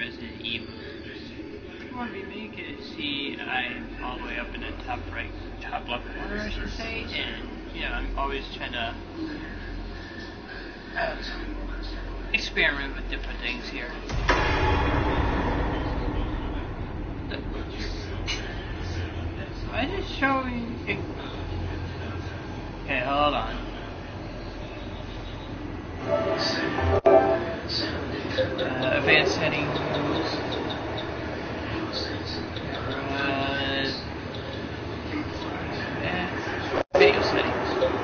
Resident Evil. If you want to remake it, see, I'm all the way up in the top right, top left corner, I should say, and yeah, I'm always trying to experiment with different things here. I just showing. Okay, hold on. Advanced settings. Video settings.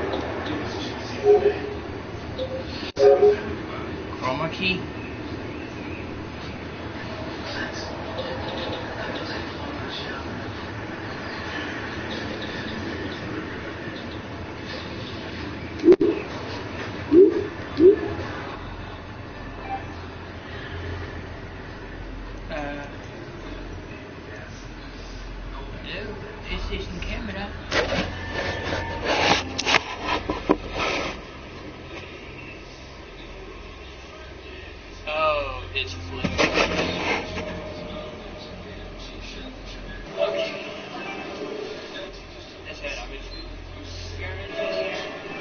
Chroma key. PlayStation camera. Oh, it's flipped. Okay. That's it. I'm experimenting here.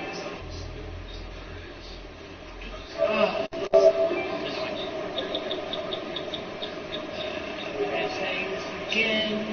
Oh, this way. Settings again.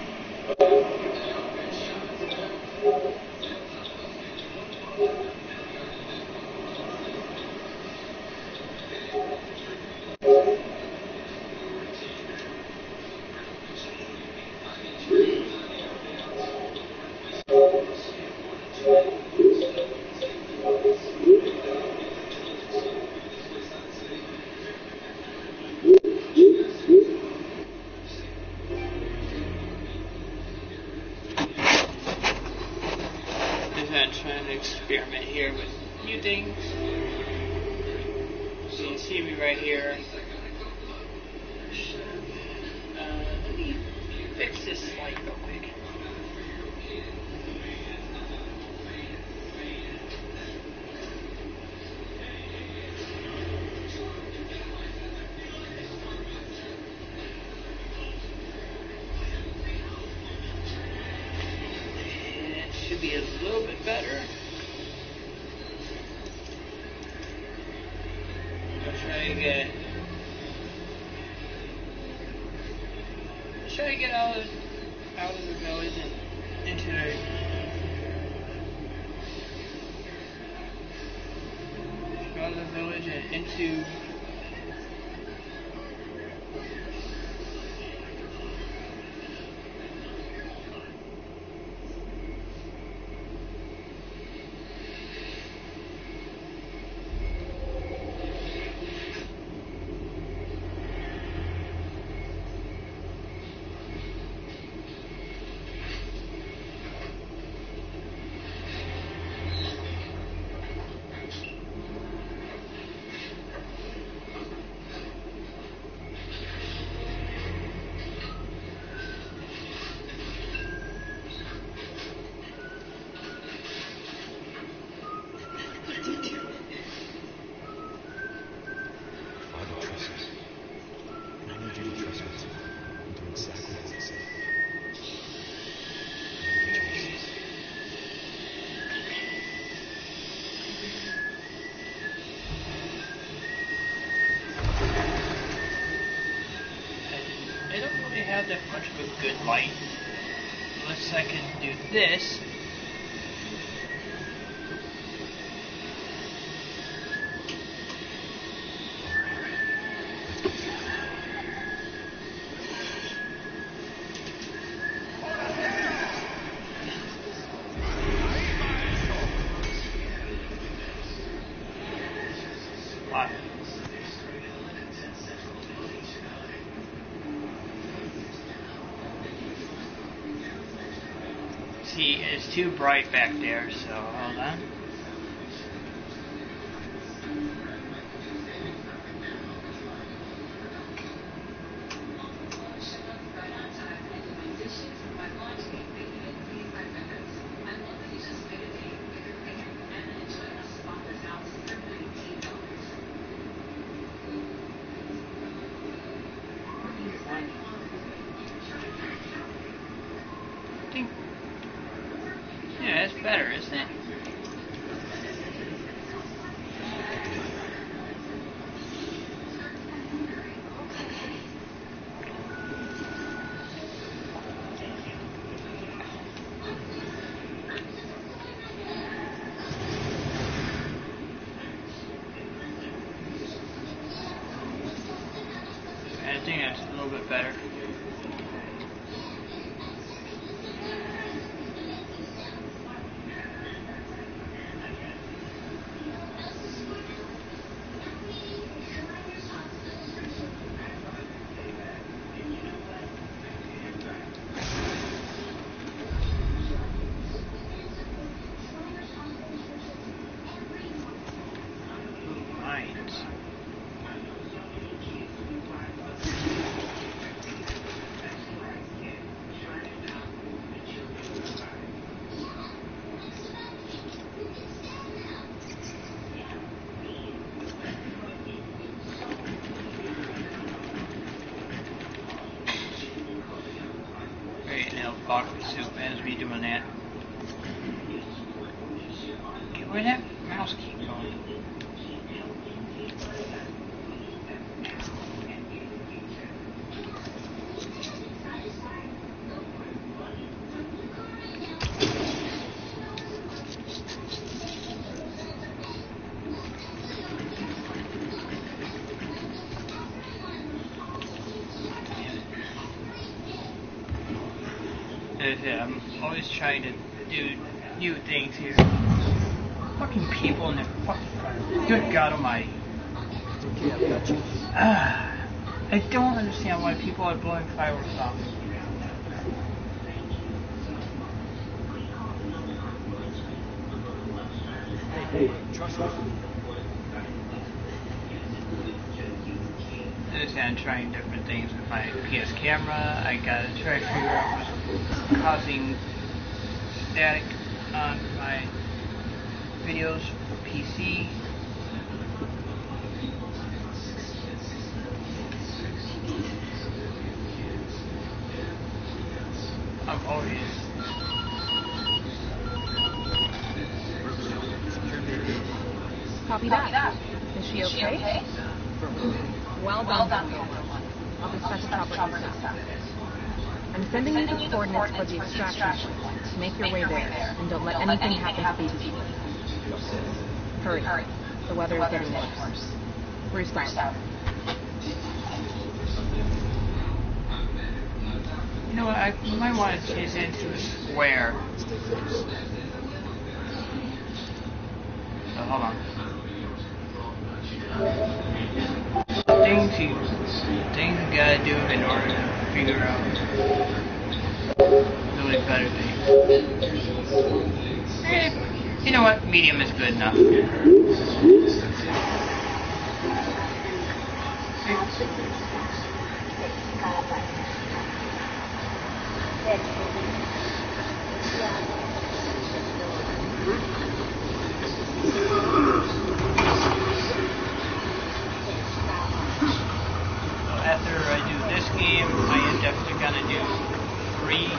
I'm trying to experiment here with new things. So you can see me right here. Let me fix this light real quick. Should be a little bit better. I'll try to get out of the village and into have that much of a good light unless I can do this. Wow. See, it's too bright back there, so hold on. That's better, isn't it? I think that's a little bit better. Broccoli soup as we doing that. Okay, where'd that mouse keep going? I'm always trying to do new things here. Fucking people in their fucking car. Good God Almighty. I don't understand why people are blowing fireworks off. Hey, trust me. I'm trying different things with my PS camera. I gotta try to figure out what's causing static on my videos for PC. I'm always Copy that. Is she okay? Well done. I'll dispatch a chopper ASAP. I'm sending you the coordinates for the extraction point. Make your way there, and don't let anything happen to baby. Hurry. The weather is getting worse. Restart. You know what, I might want to change it into a square. So hold on. Things you gotta do in order to figure out really better things. You know what? Medium is good enough. After I do this game, I am definitely gonna do 3.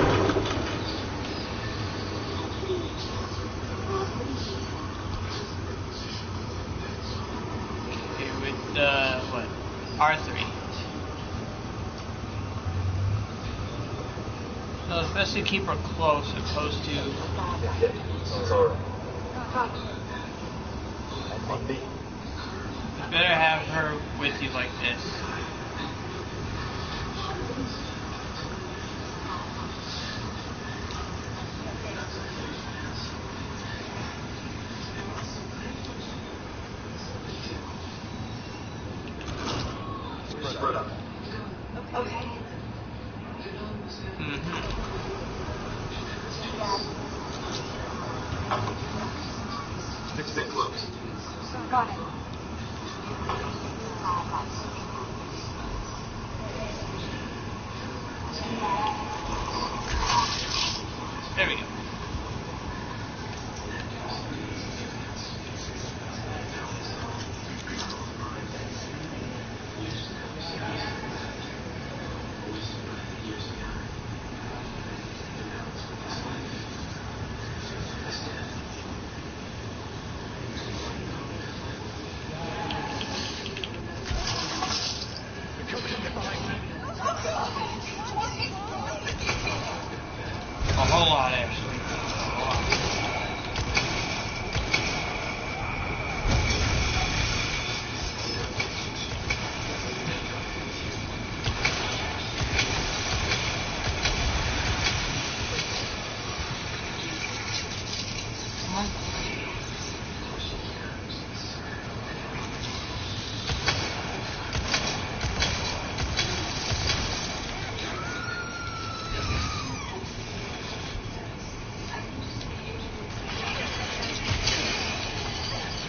Okay, with R3. So it's best to keep her close opposed to. Sorry. You better have her with you like this. Spread out. Okay. Stick close. Got it. There we go.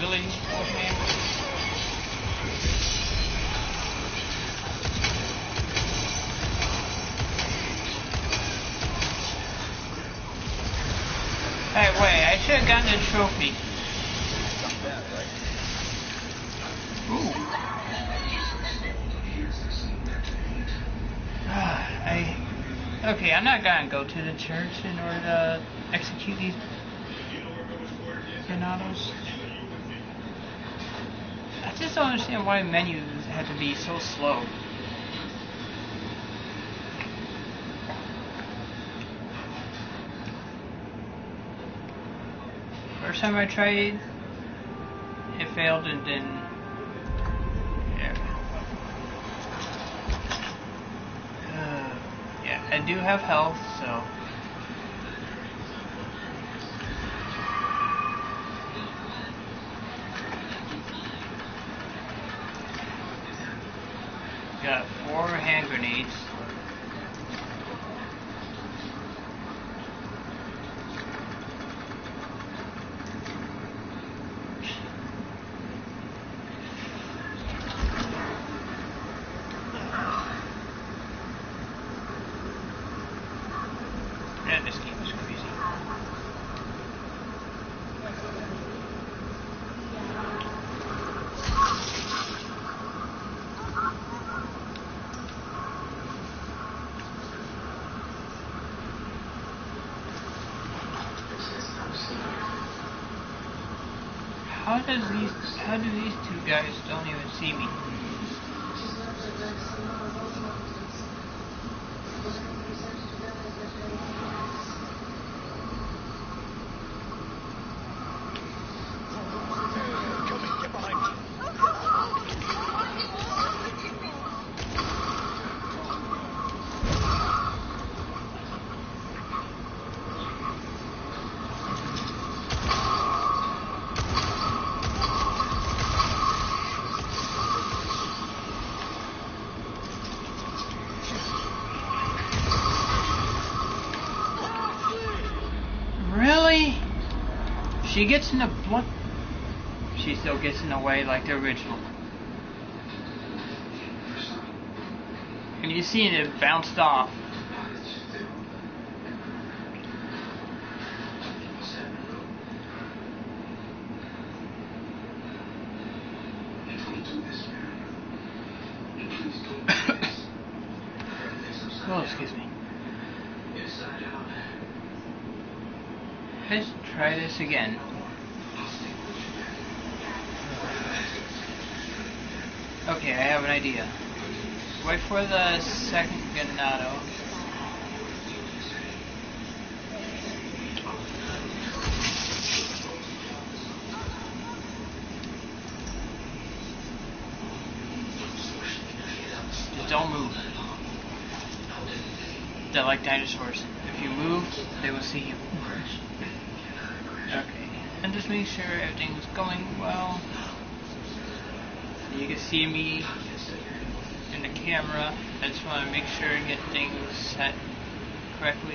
really, Wolfman? Hey, wait, I should have gotten a trophy. Ooh. Okay, I'm not gonna go to the church in order to execute these Granados. I just don't understand why menus have to be so slow. First time I tried, it failed, and then yeah, I do have health, so got 4 hand grenades. Yeah, this game is crazy. How do these 2 guys don't even see me? Really? She gets in the blood. She still gets in the way like the original. And you see it bounced off. Oh, excuse me. Let's try this again. Okay, I have an idea. Wait for the second Ganado. Just don't move. They're like dinosaurs. If you move, they will see you. Okay, and just make sure everything's going well. You can see me in the camera. I just want to make sure and get things set correctly.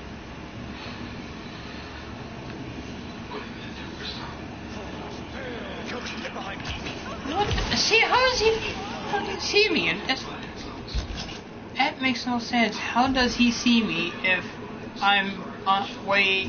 What? See, how does he fucking see me? And that makes no sense. How does he see me if I'm way...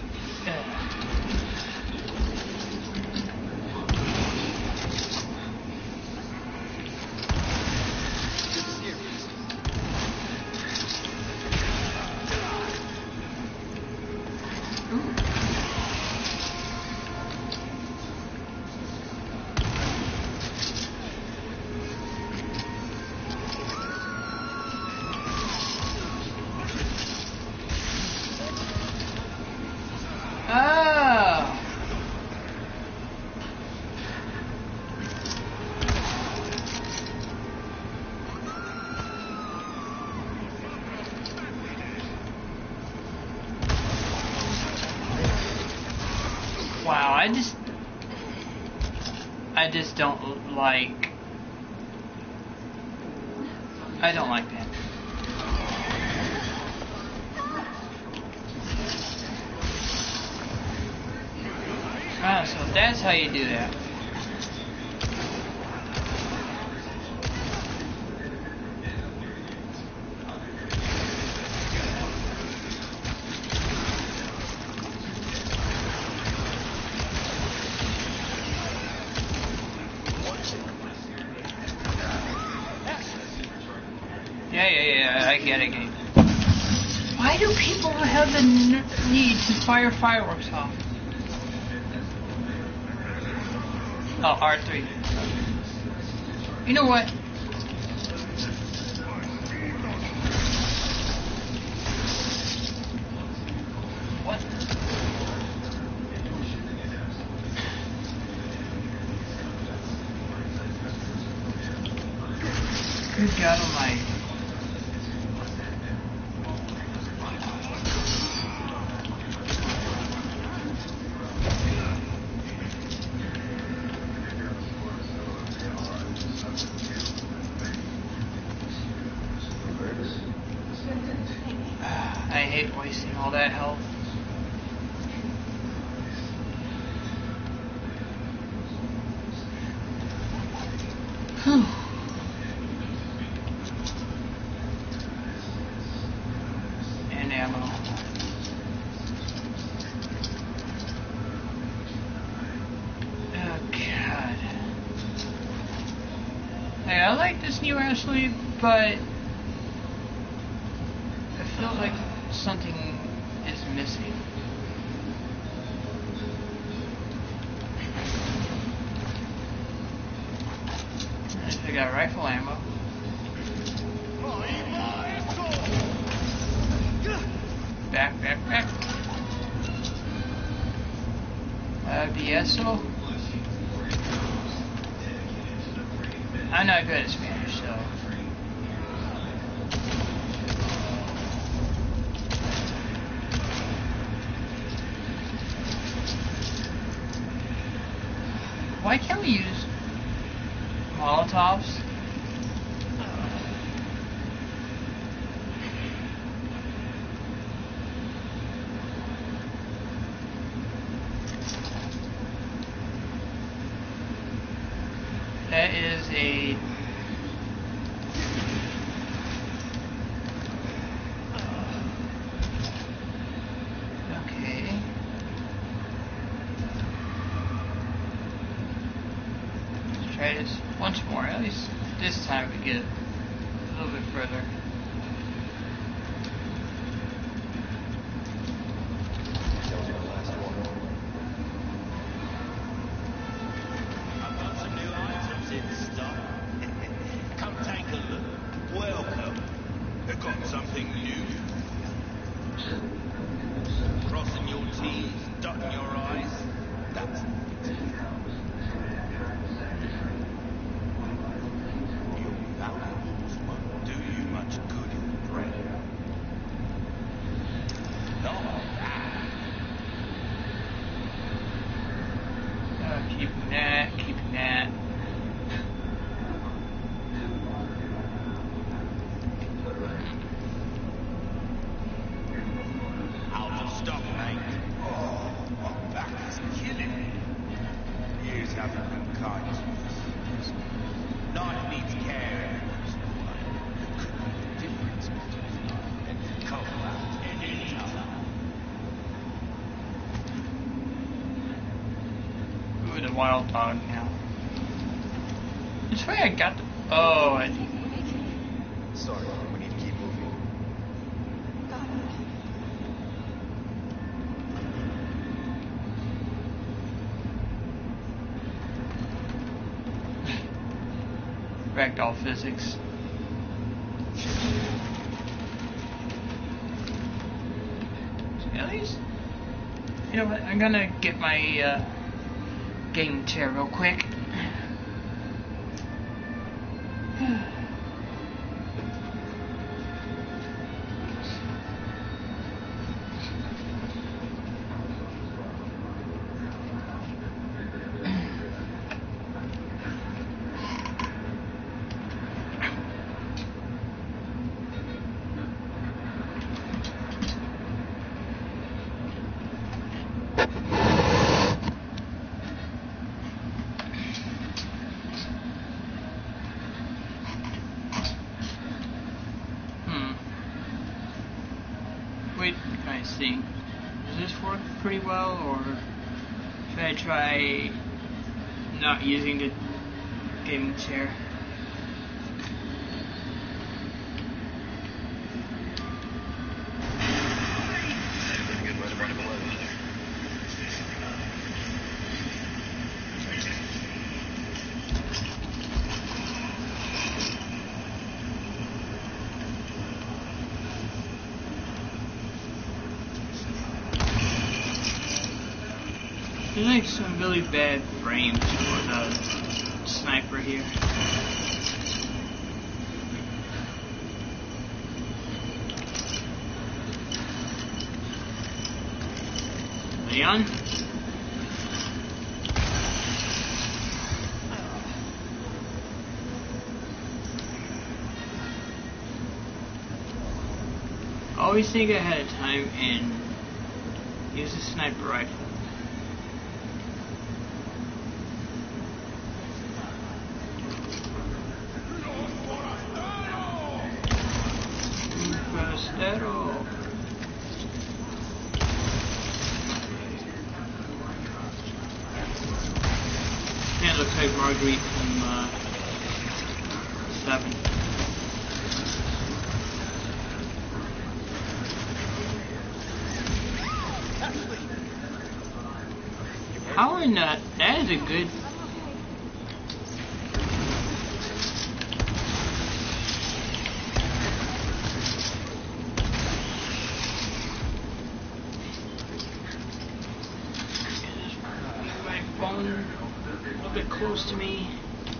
Wow, I just don't like... I don't like that. Ah, so that's how you do that. I get it, game. Why do people have the need to fire fireworks off? Oh, R3. You know what? What? Good God Almighty. I hate wasting all that health. Whew. And ammo. Oh God. Hey, I like this new Ashley, but I feel like something is missing. I got rifle ammo. Back. BSO. I'm not good at Spanish, so. Why can't we use Molotovs? That is a... Okay. Let's try this once more. At least this time we get a little bit further. Something new. Crossing your T's, dotting your I's. That's your valuables won't do you much good in the brain. Not that. Keeping that. Stop, mate. Oh, my back is killing me. Years haven't been kind to us. Life needs care. There could be a difference between life and combat and each other. Ooh, the wild dog now. Which way I got the... Oh, I think... Sorry, we need to keep moving. Got it. Ragdoll physics. At least, you know what? I'm gonna get my gaming chair real quick. Wait, I see. Does this work pretty well, or should I try not using the gaming chair? There's like some really bad frames for the sniper here. Leon? Always think ahead of time and use a sniper rifle. Yeah, it looks like Marguerite from 7. How in that? That is a good. My phone a little bit close to me.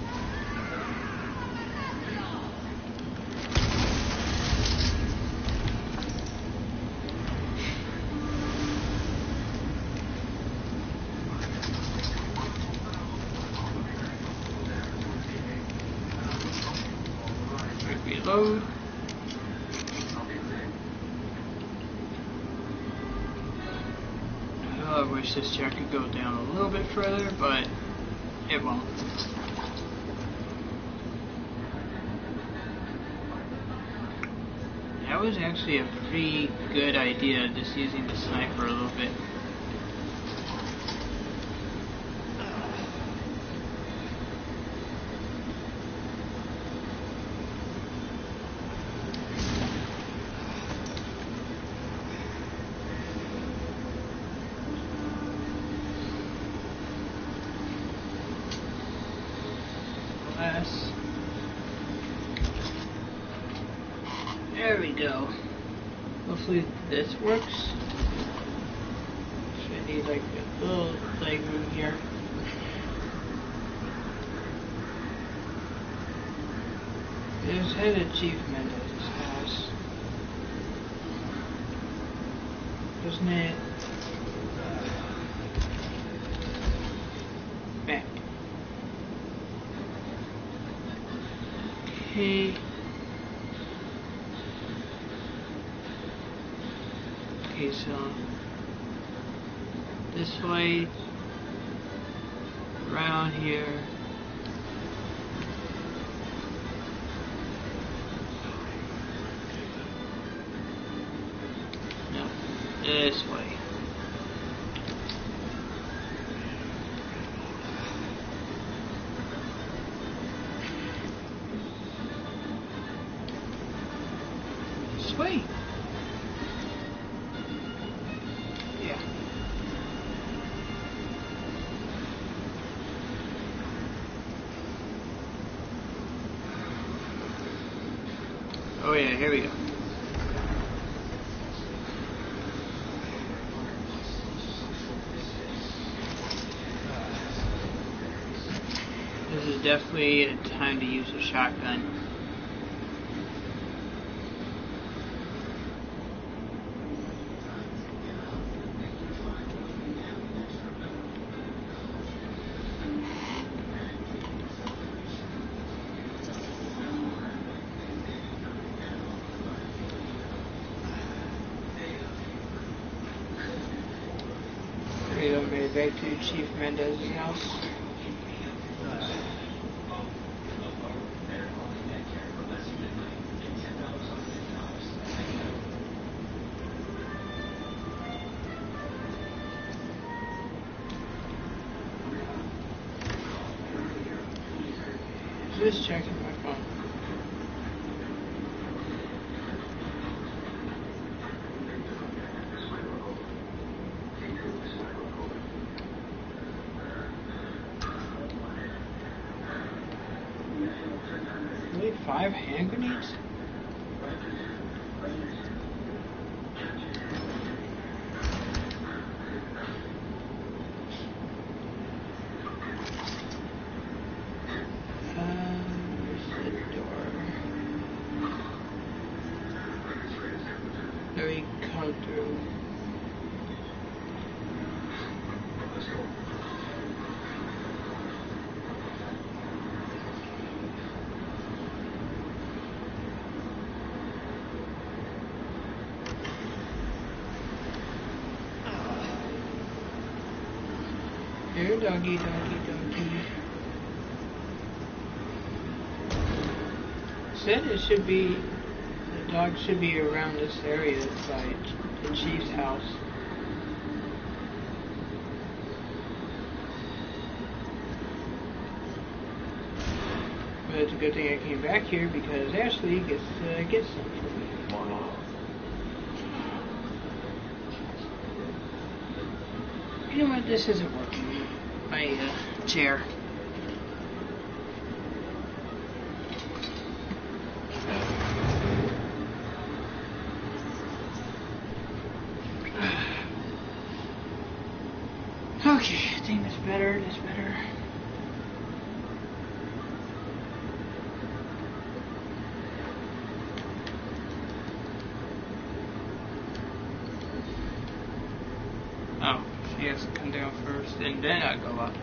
Reload. Oh, I wish this chair could go down a little bit further, but it won't. That was actually a pretty good idea, just using the sniper a little bit. There we go. Hopefully this works. Should need like a little leg room here. There's head of Chief Mendez's house. Wasn't it? Back. Okay. Okay, so this way, around here. No, this way. Sweet. Yeah. Oh yeah, here we go. This is definitely a time to use a shotgun. We go made it back to Chief Mendez's house. Just checking my phone. Really, 5 hand grenades? Here, doggy, doggy, doggy. Said it should be, the dog should be around this area by the chief's house. But it's a good thing I came back here because Ashley gets to get some for me. You know what? This isn't working. My chair. Okay, I think that's better. That's better. Oh, she has to come down first, and then I go up.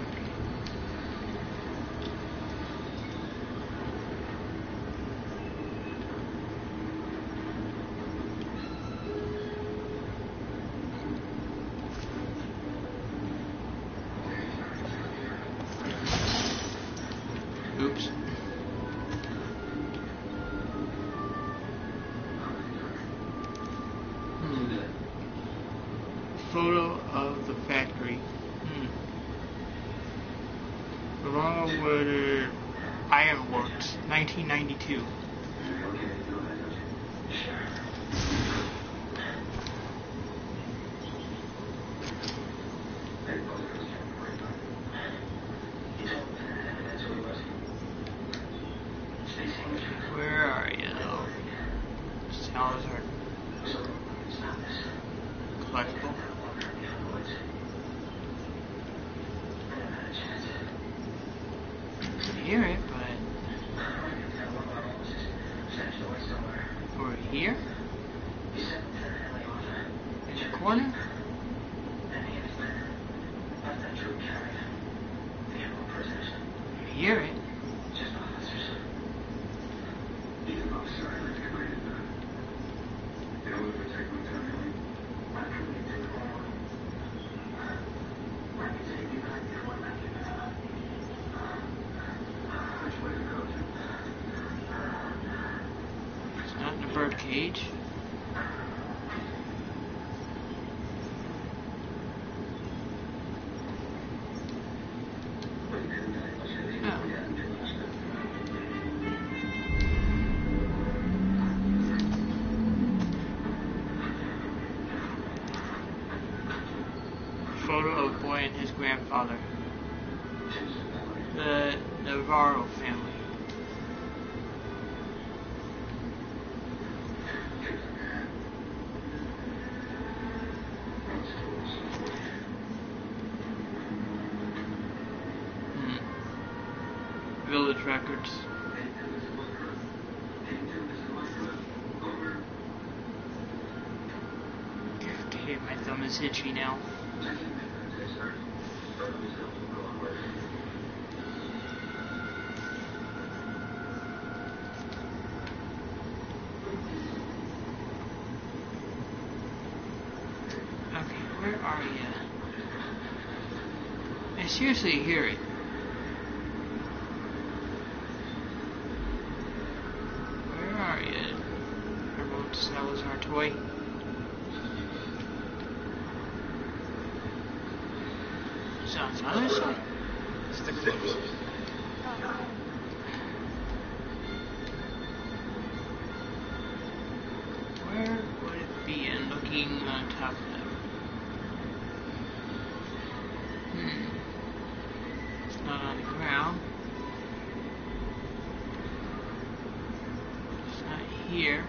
Oops. Photo of the factory. Longwood Ironworks, 1992. Where are you? Salazar. Collectible. I hear it, but over here? In the corner? I hear it. It's not in a bird cage. Photo of boy and his grandfather. The Navarro family. Village records. Okay, my thumb is itchy now. Okay, where are you? I seriously hear it. Where are you? Remote Salazar toy. Is that on the other side? Stick close. Where would it be in looking on top of them? It's not on the ground. It's not here.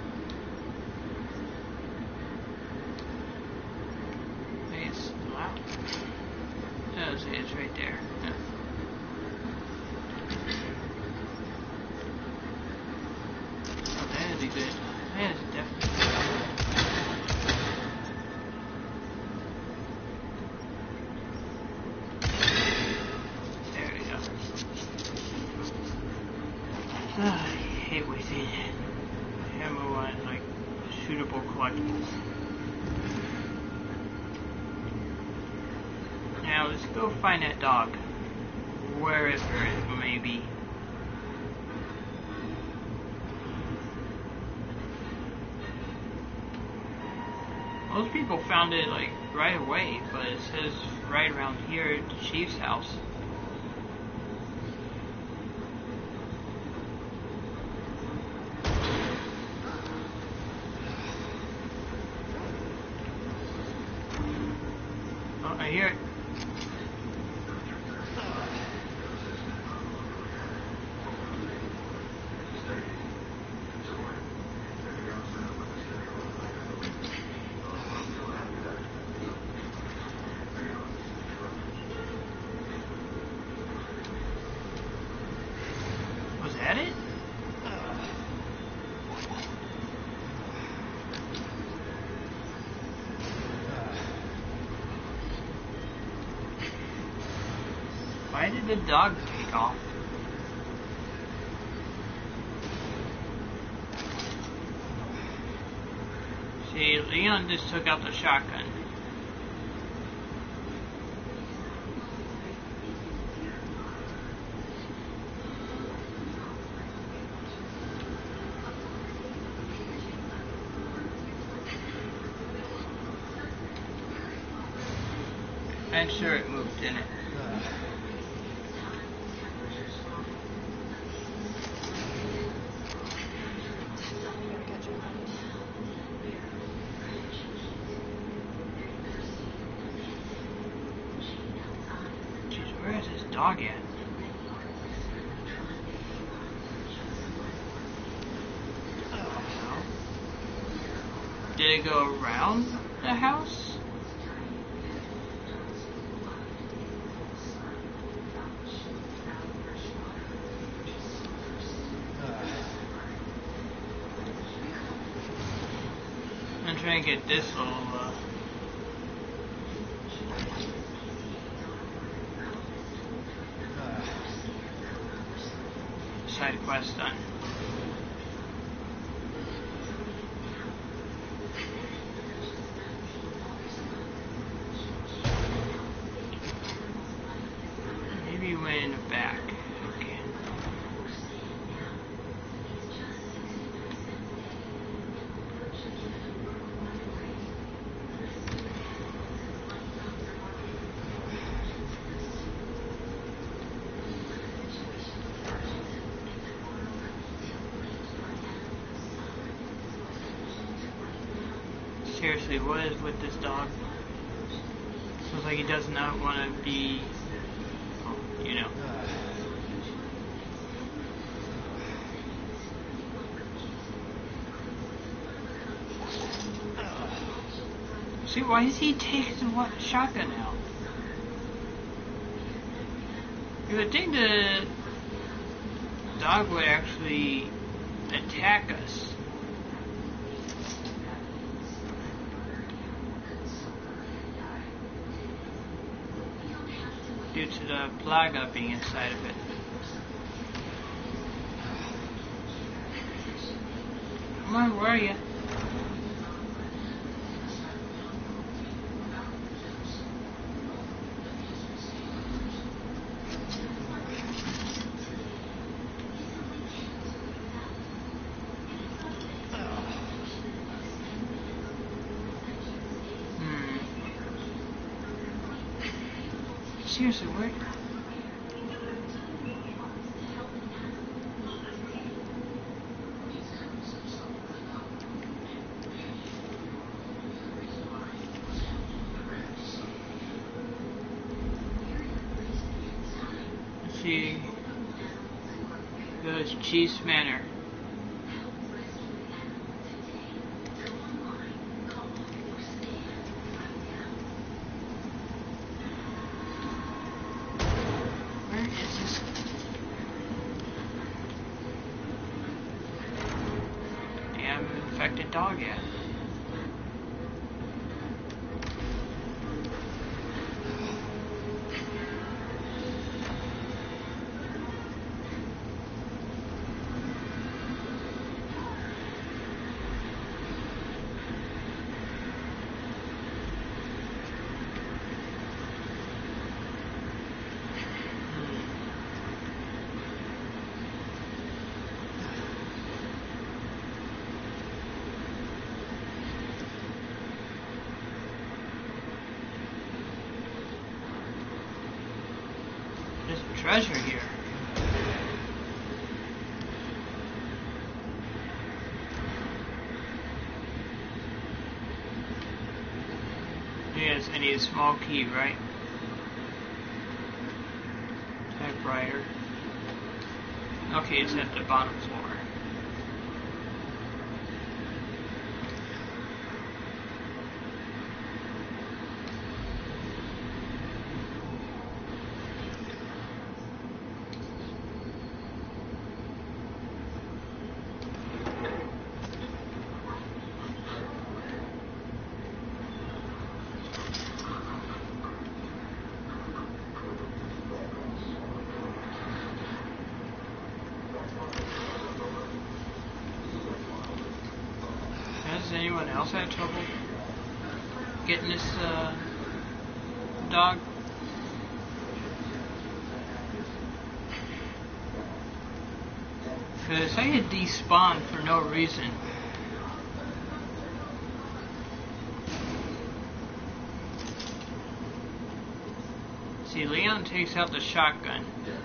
Maybe it's still out. No, it's right there. Yeah. Oh, that'd be good. That is definitely good. I hate wasting ammo on like suitable collectibles. Now let's go find that dog, wherever it may be. Most people found it like right away, but it says right around here at the chief's house. Oh, I hear it. Was that it? Why did the dog take off? See, Leon just took out the shotgun. I'm sure it moved, didn't it? Jeez, where is this dog at? Did it go around the house? I'm trying to get this little side quest done. Maybe went in the back. Okay. Seriously, what is with this dog? Looks like he does not want to be, you know. See, why is he taking the shotgun out? You would think the dog would actually attack us. Due to the plaga being inside of it. Come on, where are you? Seriously, where? Let's see. Goes Chiefs Manor. Infected dog yet. There's treasure here. Yes, I need a small key, right? Typewriter. Okay, it's at the bottom floor. Has anyone else had trouble getting this dog? Because I had despawned for no reason. See, Leon takes out the shotgun.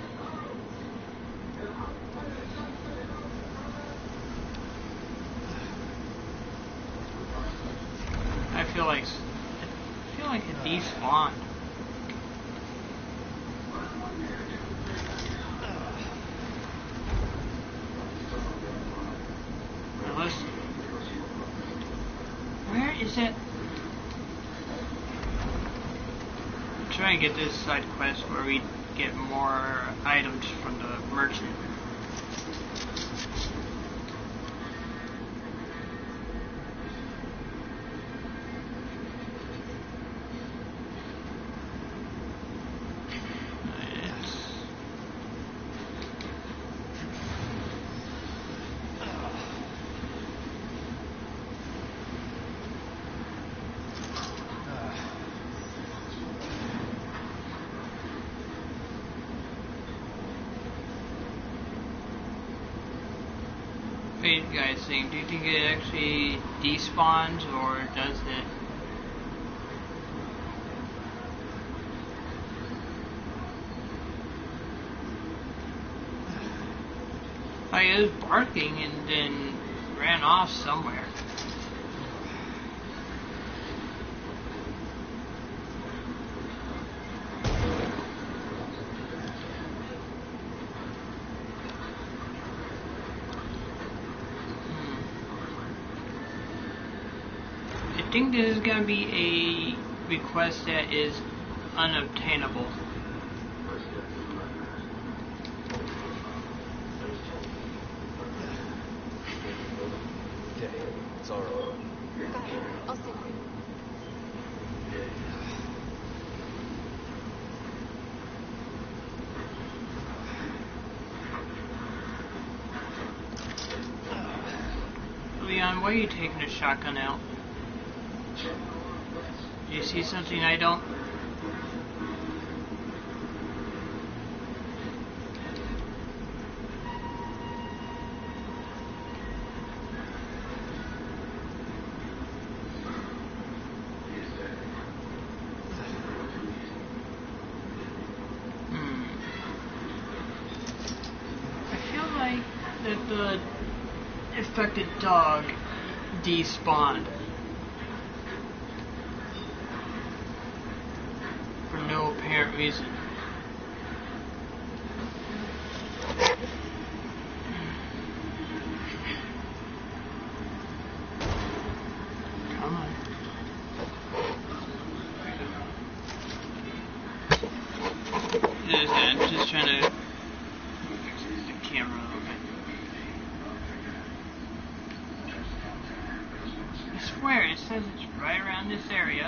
I feel like it despawned. Now let's. Where is it? Try and get this side quest where we get more items from the merchant. What do you guys think? Do you think it actually despawns, or does it? I was barking and then ran off somewhere. I think this is going to be a request that is unobtainable. Okay, it's alright. Got it. I'll see you. Leon, why are you taking the shotgun out? Do you see something I don't? I feel like that the infected dog despawned. For no apparent reason. Come on. I'm just trying to fix the camera a little bit. I swear it says it's right around this area.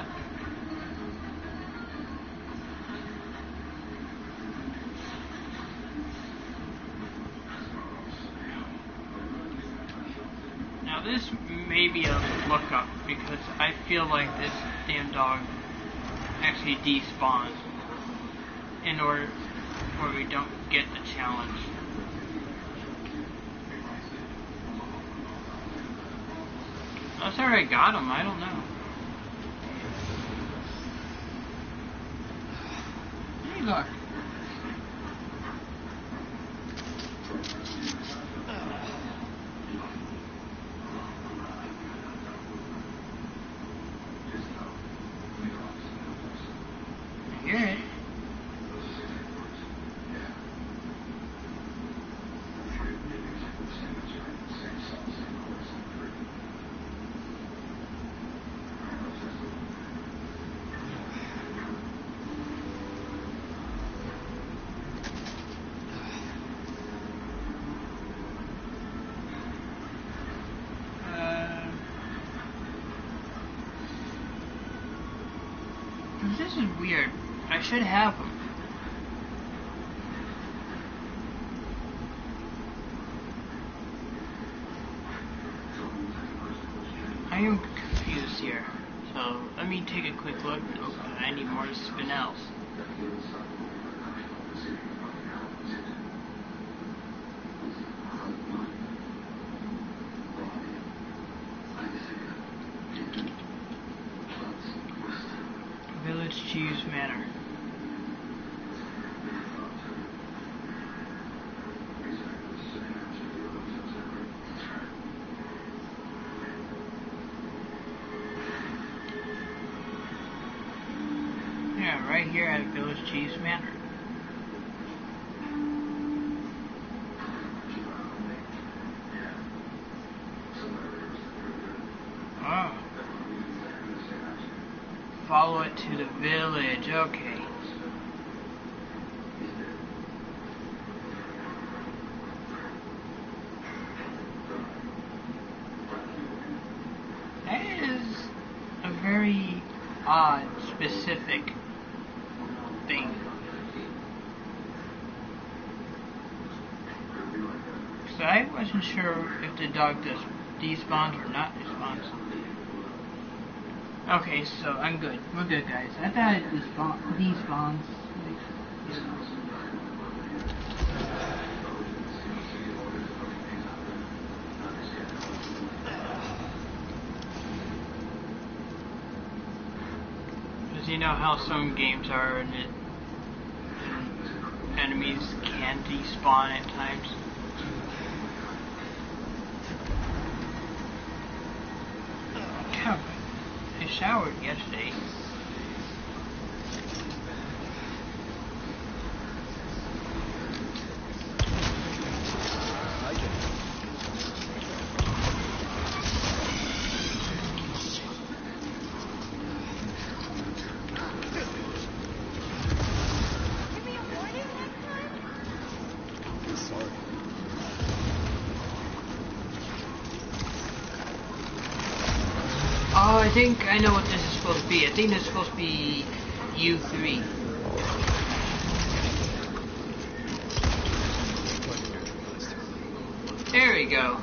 Now this may be a lookup because I feel like this damn dog actually despawns in order where we don't get the challenge. I thought I got him, I don't know. Hey look. This is weird. I should have them. I am confused here. So let me take a quick look. Oh, I need more spinels. Village Cheese Manor. Yeah, right here at Village Cheese Manor. Oh. Follow it to the village, okay. That is a very odd, specific thing. So I wasn't sure if the dog does despawns or not despawns. Okay, so I'm good. We're good, guys. I thought it despawns. Because you know how some games are, and enemies can despawn at times. God, I showered yesterday. Oh, I think I know what this is supposed to be. I think this is supposed to be U3. There we go.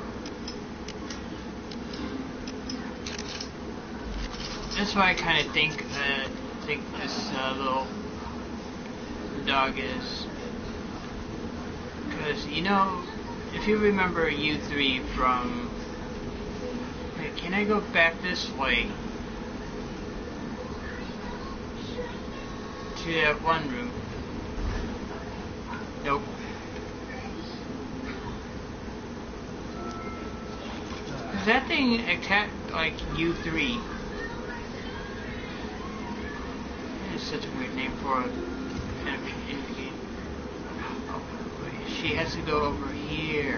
That's why I kind of think this little dog is. Because, you know, if you remember U3 from... Wait, can I go back this way? To that one room. Nope. Cause that thing attacked like U3. It's such a weird name for a enemy in the game. Oh, wait, she has to go over here.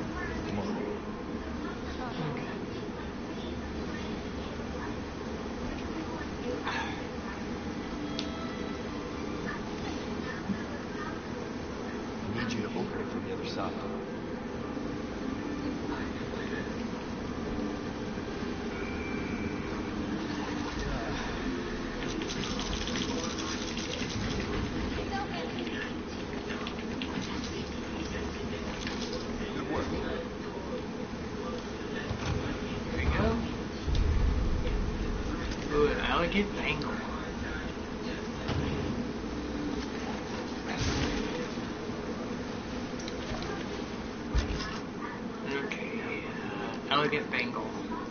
Elegant bangle. Okay, elegant bangle.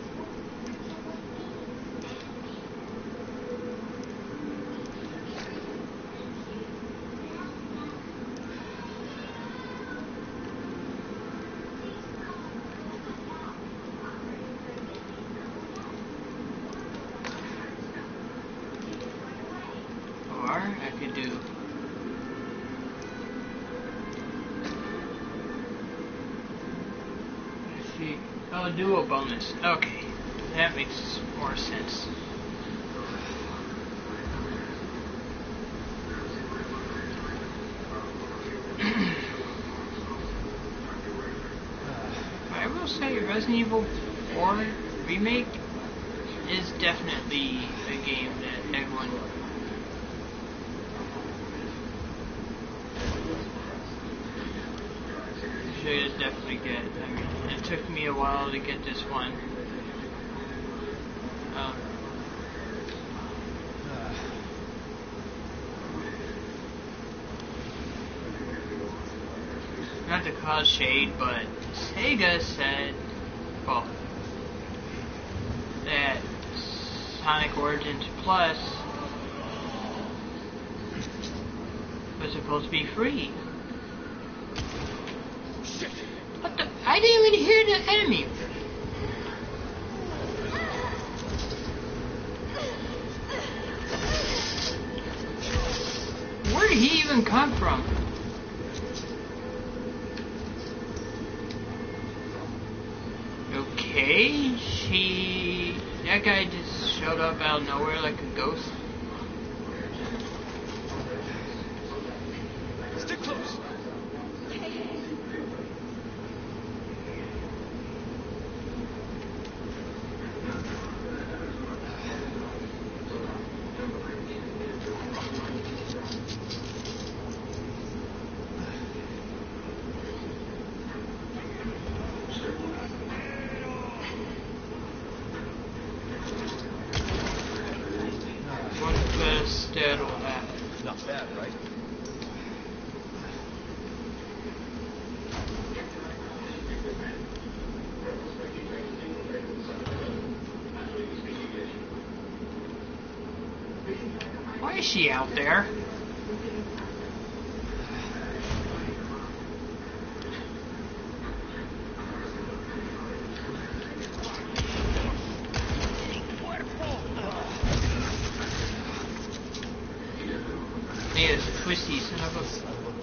I could do. Let's see. Oh, duo bonus. Okay, that makes more sense. I will say Resident Evil 4 Remake is definitely a game that everyone Trade is definitely good. I mean, it took me a while to get this one. Not to cause shade, but Sega said, well, that Sonic Origins Plus was supposed to be free. What the? I didn't even hear the enemy. Where did he even come from? Okay, that guy just showed up out of nowhere like a ghost. Stick close. Not bad, right? Why is she out there? He is twisty son of a...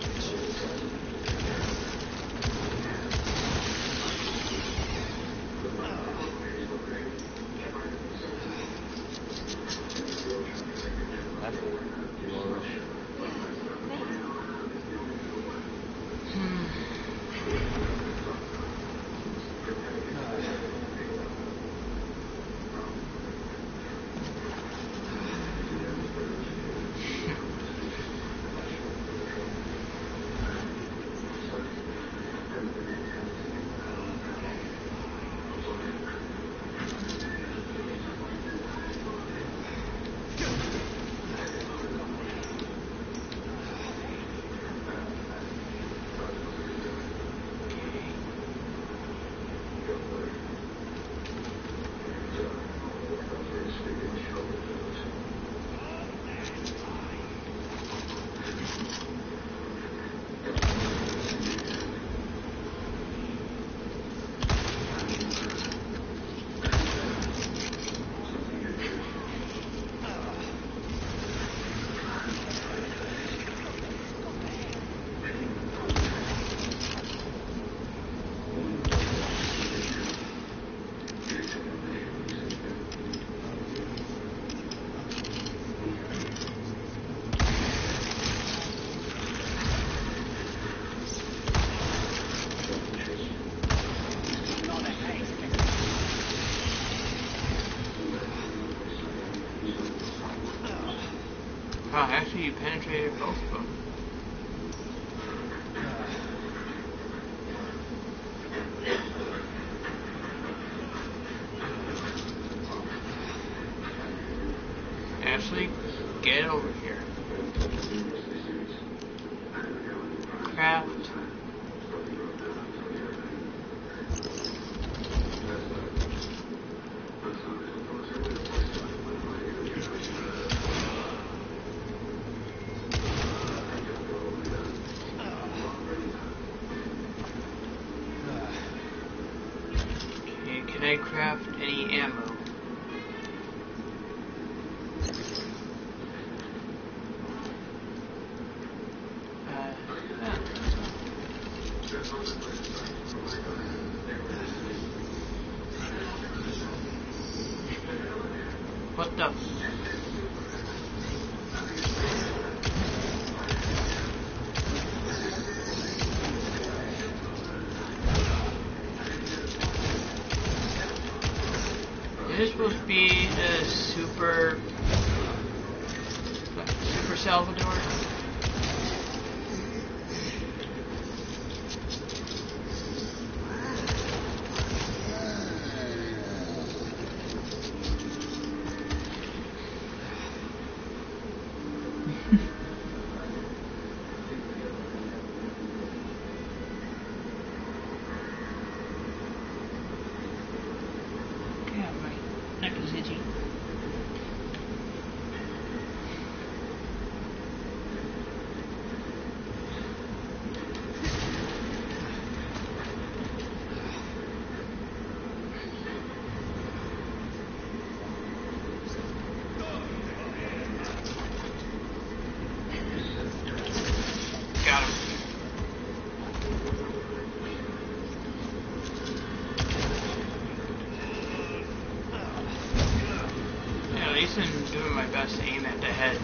Oh, actually you penetrated both of them. Ashley, get over here. Craft. Okay, can I craft any ammo? What the? Is this supposed to be the Super Salvador? best to aim at the head.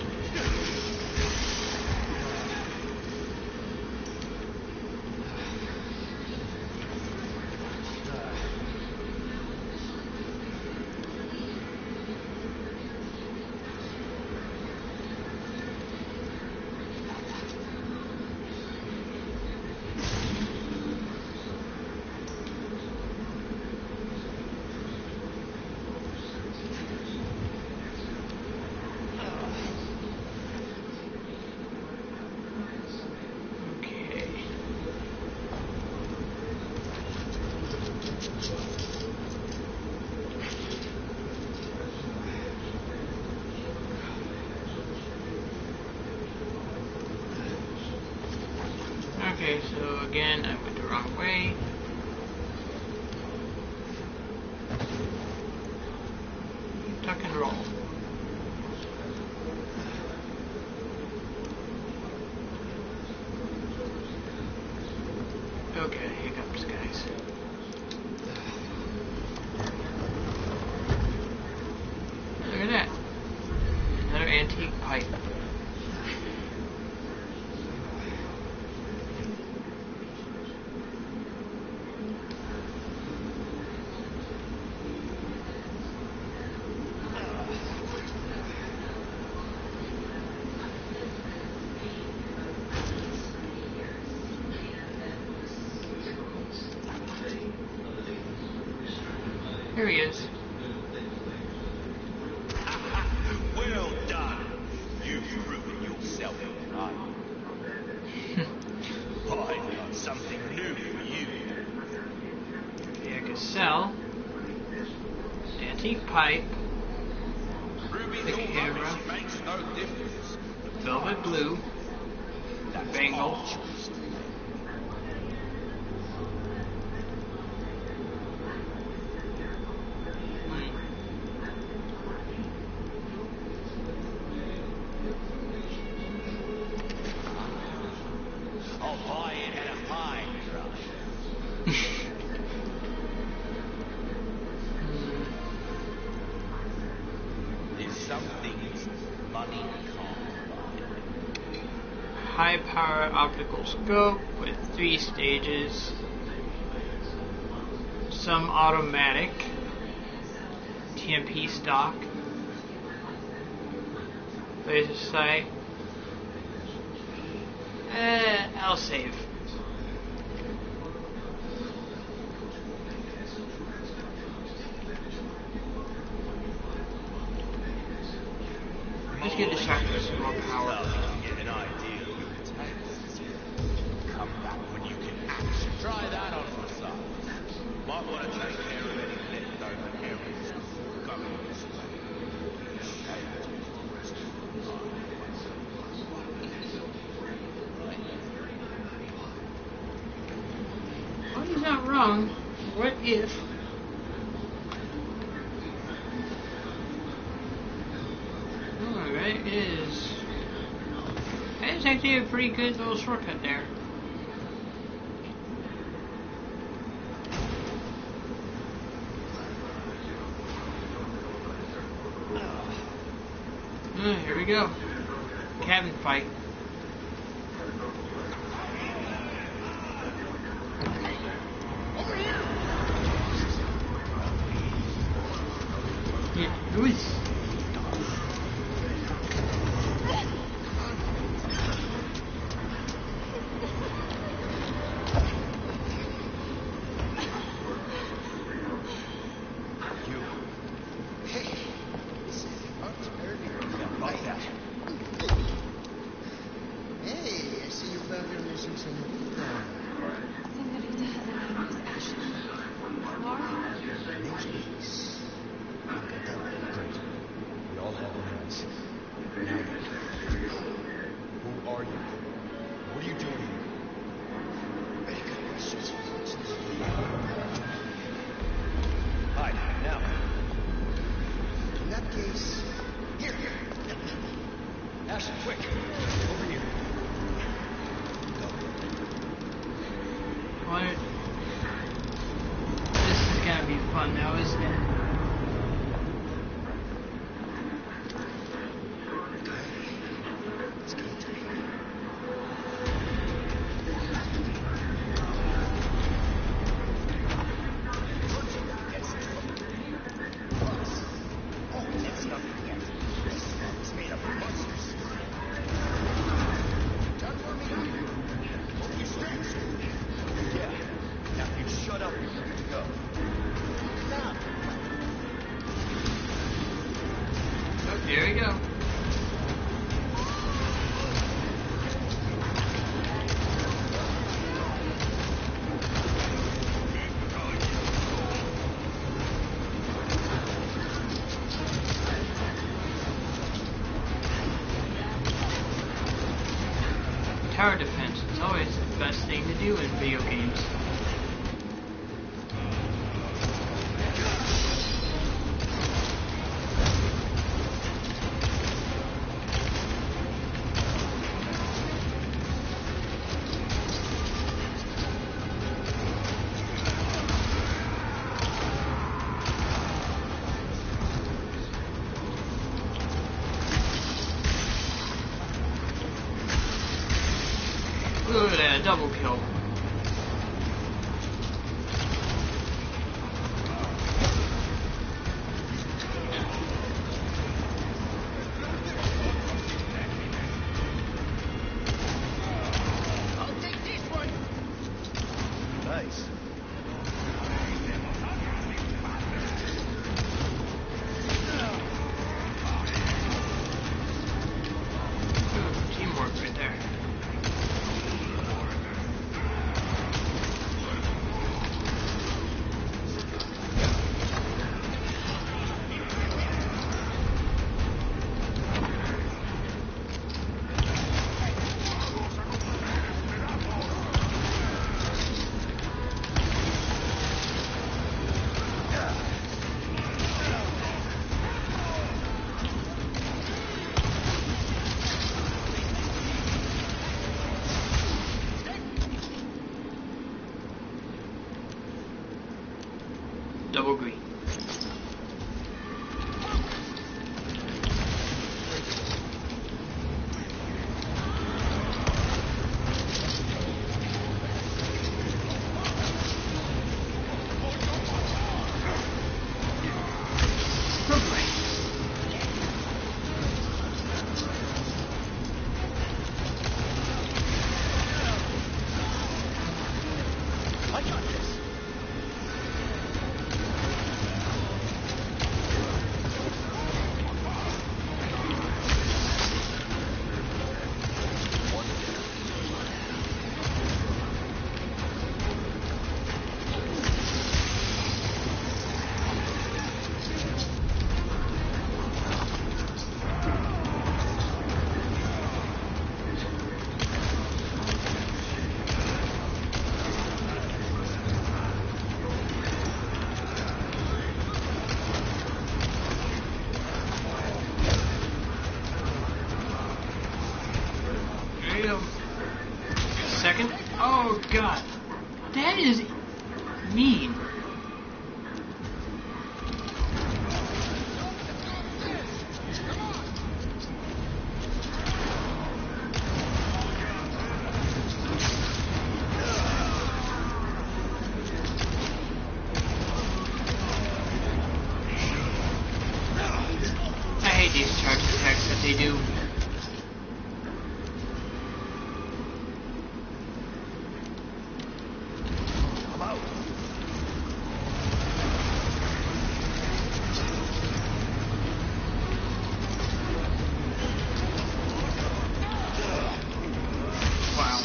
Okay, so again, I went the wrong way. Tuck and roll. Okay, hiccups, guys. Look at that. Another antique pipe. Here he is. Well done. You've proven yourself right. I've got something new for you. Okay, I could sell antique pipe, Ruby, the your camera, rubbish makes no difference. velvet blue, That's bangle. our choice to make. I'll buy it at a high price. There's some things money can't buy. High power optical scope with 3 stages. Some automatic. TMP stock. Laser sight. I'll save. Let's get distracted with some more power. Get an idea of your potatoes. Come back when you can actually try that on for size. Might want to take care of any leftover herrings before going this way. Well, he's not wrong. What if? Alright, it is. That is actually a pretty good little shortcut there. Here we go. Cabin fight. Yeah, Luis. Hey, I see you found him using some Senorita Helena is Ashley. Laura? name's Luis. Encantado. Great. We all have our names. Now then. Who are you? What are you doing here? Very good questions. Hide, now. In that case, here. Ashley, quick! Over here. What? This is gonna be fun now, isn't it? tower defense. It's always the best thing to do in video games. Look at that, double kill. I'll take this one. Nice. Ooh, teamwork right there. Double green. I got this. Second. Oh god. That is mean. I hate these charge attacks that they do. I'm out. Wow.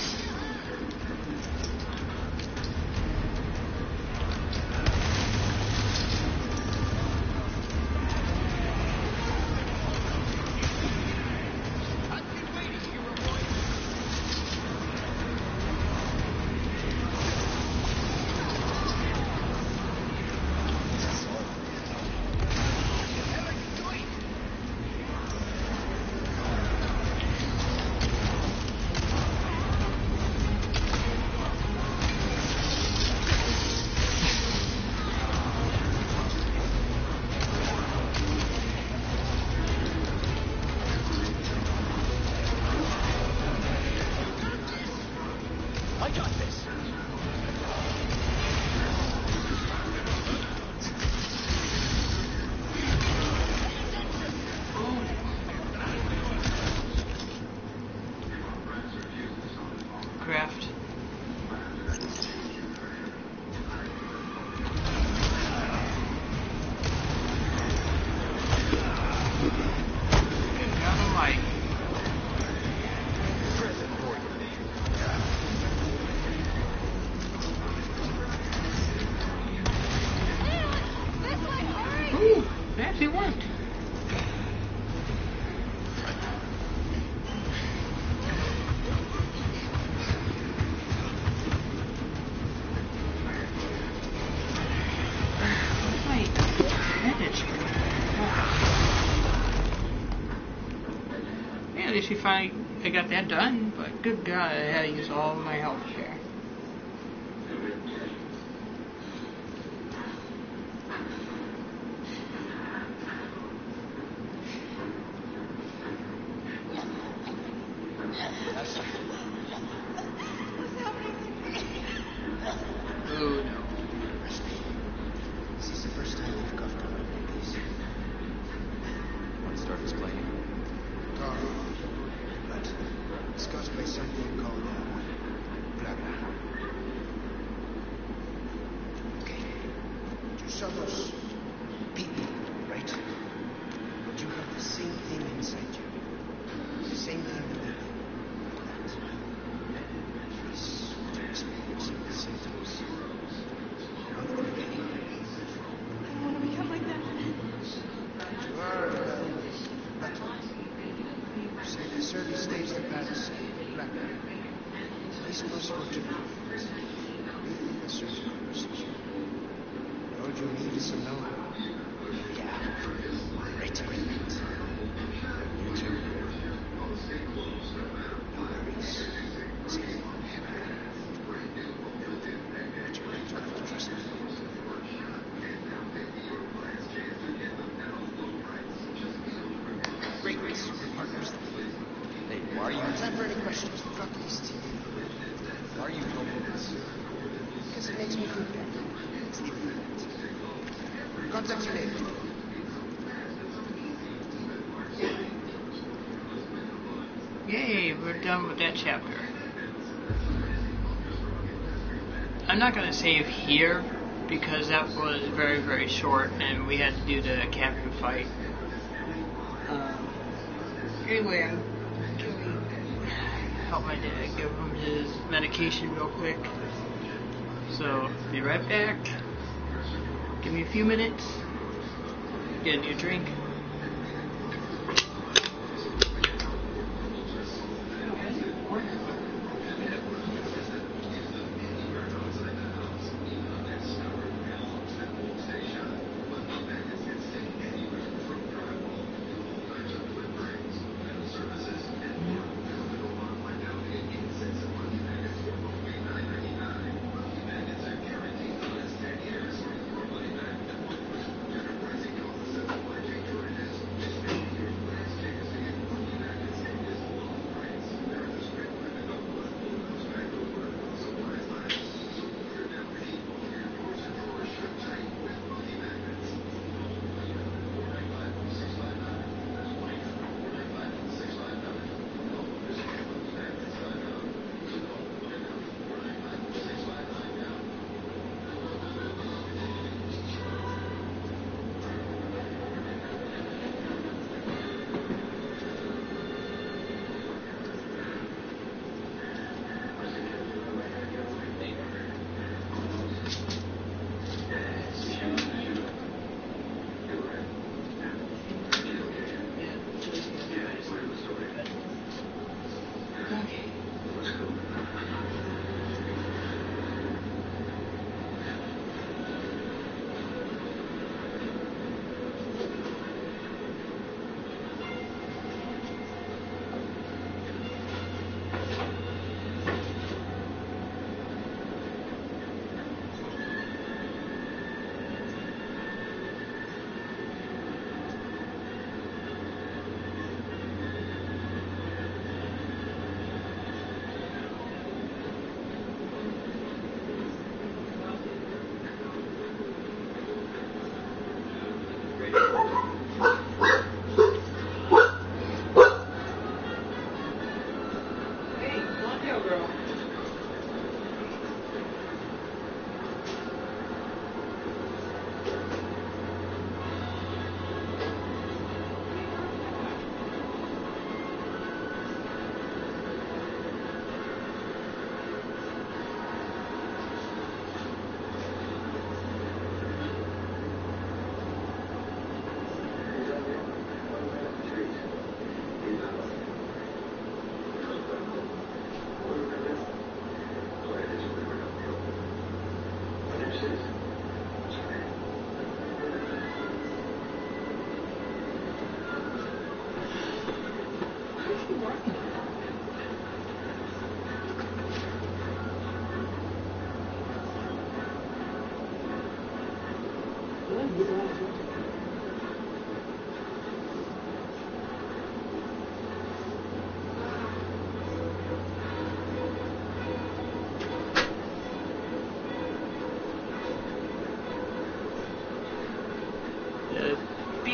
I got this. Craft. Get down the mic. Present for you. actually finally I got that done, but good God, I had to use all my health share. Oh no. This is the first time we've cuffed up like this. Want to start explaining? Carl, but it's caused by something called, blah blah. Okay. You saw those people, right? But you have the same thing inside you. The same thing within you. Please, experiencing the symptoms. I don't want to become like that. You are, but say this early stage the Paris, blah blah. It is possible to do it with a surgical procedure. All you need is some know-how. Yeah, great equipment. You too. No worries. See, but you're going to have to trust me. Great. We're partners then. Hey, why are you... Time for any questions? The clock is ticking. Why are you telling me this? Because it makes me feel better. Let's leave it at that. Contact you later. Yay, we're done with that chapter. I'm not going to save here because that was very, very short and we had to do the captain fight. Anyway, I'm going to help my dad give him his medication real quick. So, be right back. Give me a few minutes. Get a new drink.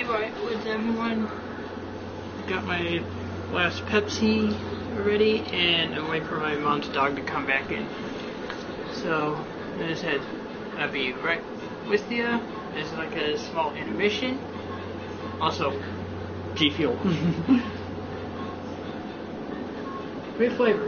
right with everyone. Got my last Pepsi ready, and I'm waiting for my mom's dog to come back in. So, as I said, I'll be right with you. There's like a small intermission. Also, G Fuel. Great flavors.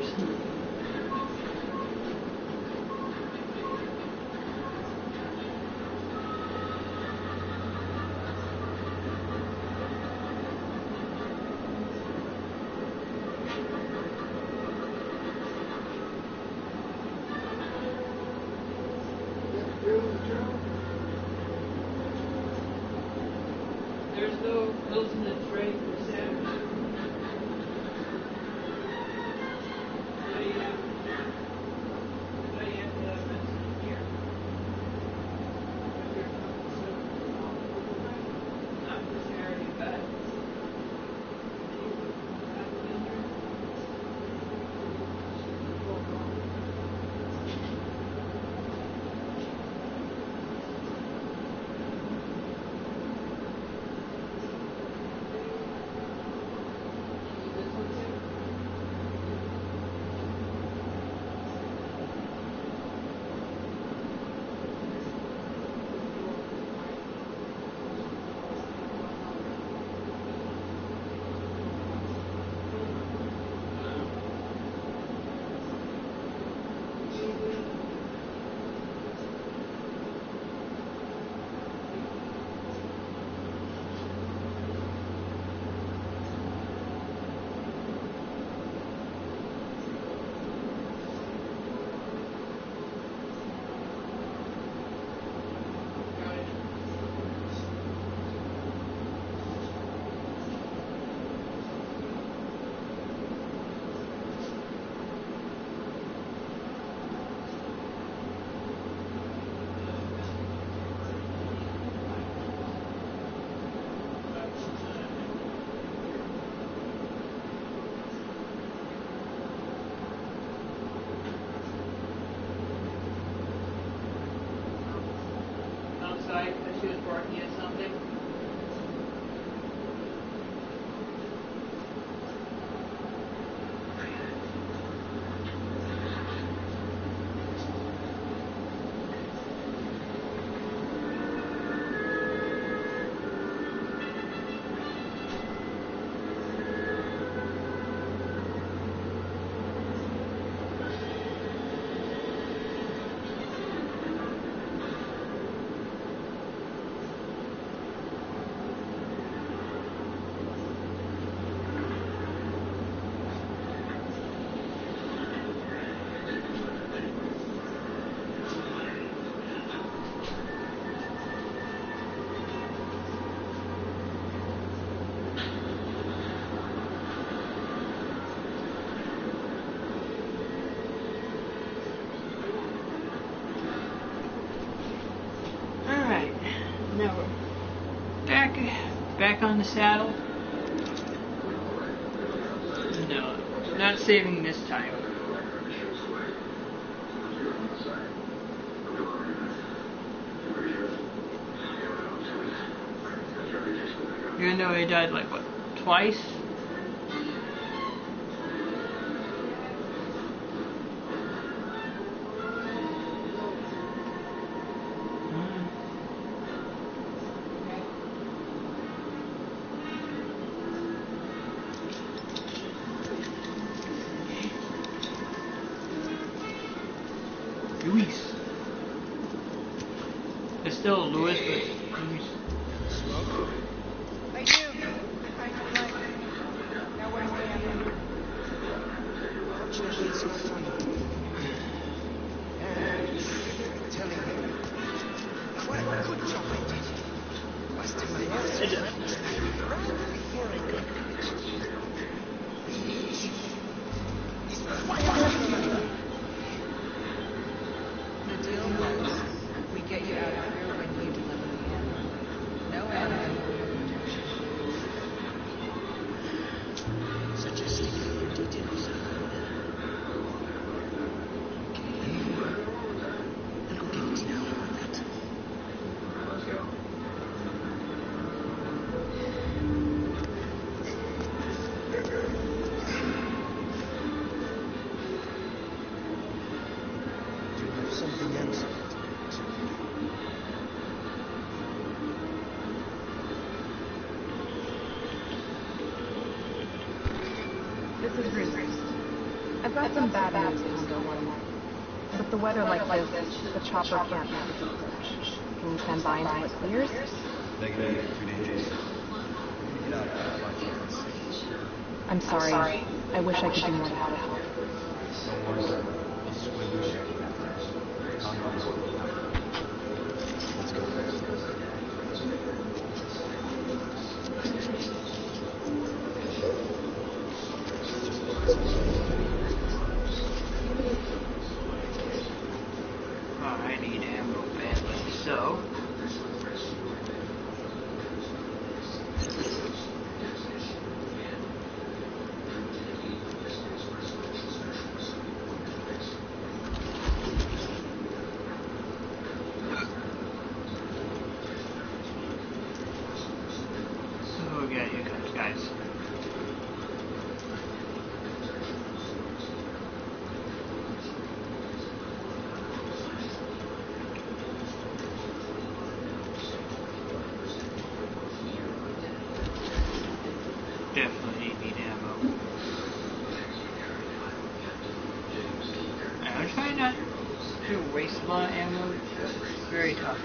There's those in the tray for sandwich. Outside because she was barking at something. Alright, now we're back on the saddle. No, not saving this time. Even though he died like what, twice? Luis. It's still Louis, but Luis. Smoke? I do. I like. Now what do we have? Unfortunately, it's not funny. And I'm telling you, what a good job I did. Busted my ass right before I got caught. He's fired. The deal was, we get you out of here when you deliver the ammo. got some bad news, Commander One. With the weather like this, the chopper can't make its approach. Can you stand by until it clears? Negative. 3 days. We need to get out there and find something safe. I'm sorry. I wish I could do more to help. Don't worry, sir. I'll swim the ship. Count on me. Let's go. I need ammo badly, so... Oh yeah, here comes, guys. Definitely need ammo. I'm trying not to waste a lot of ammo. It's very tough.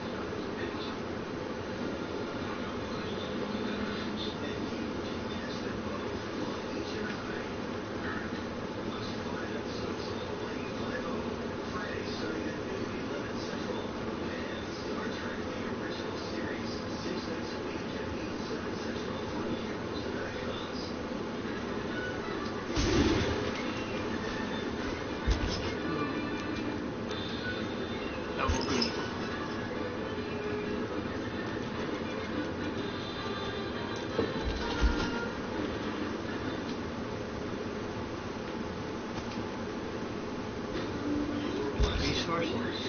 Double B. Resources.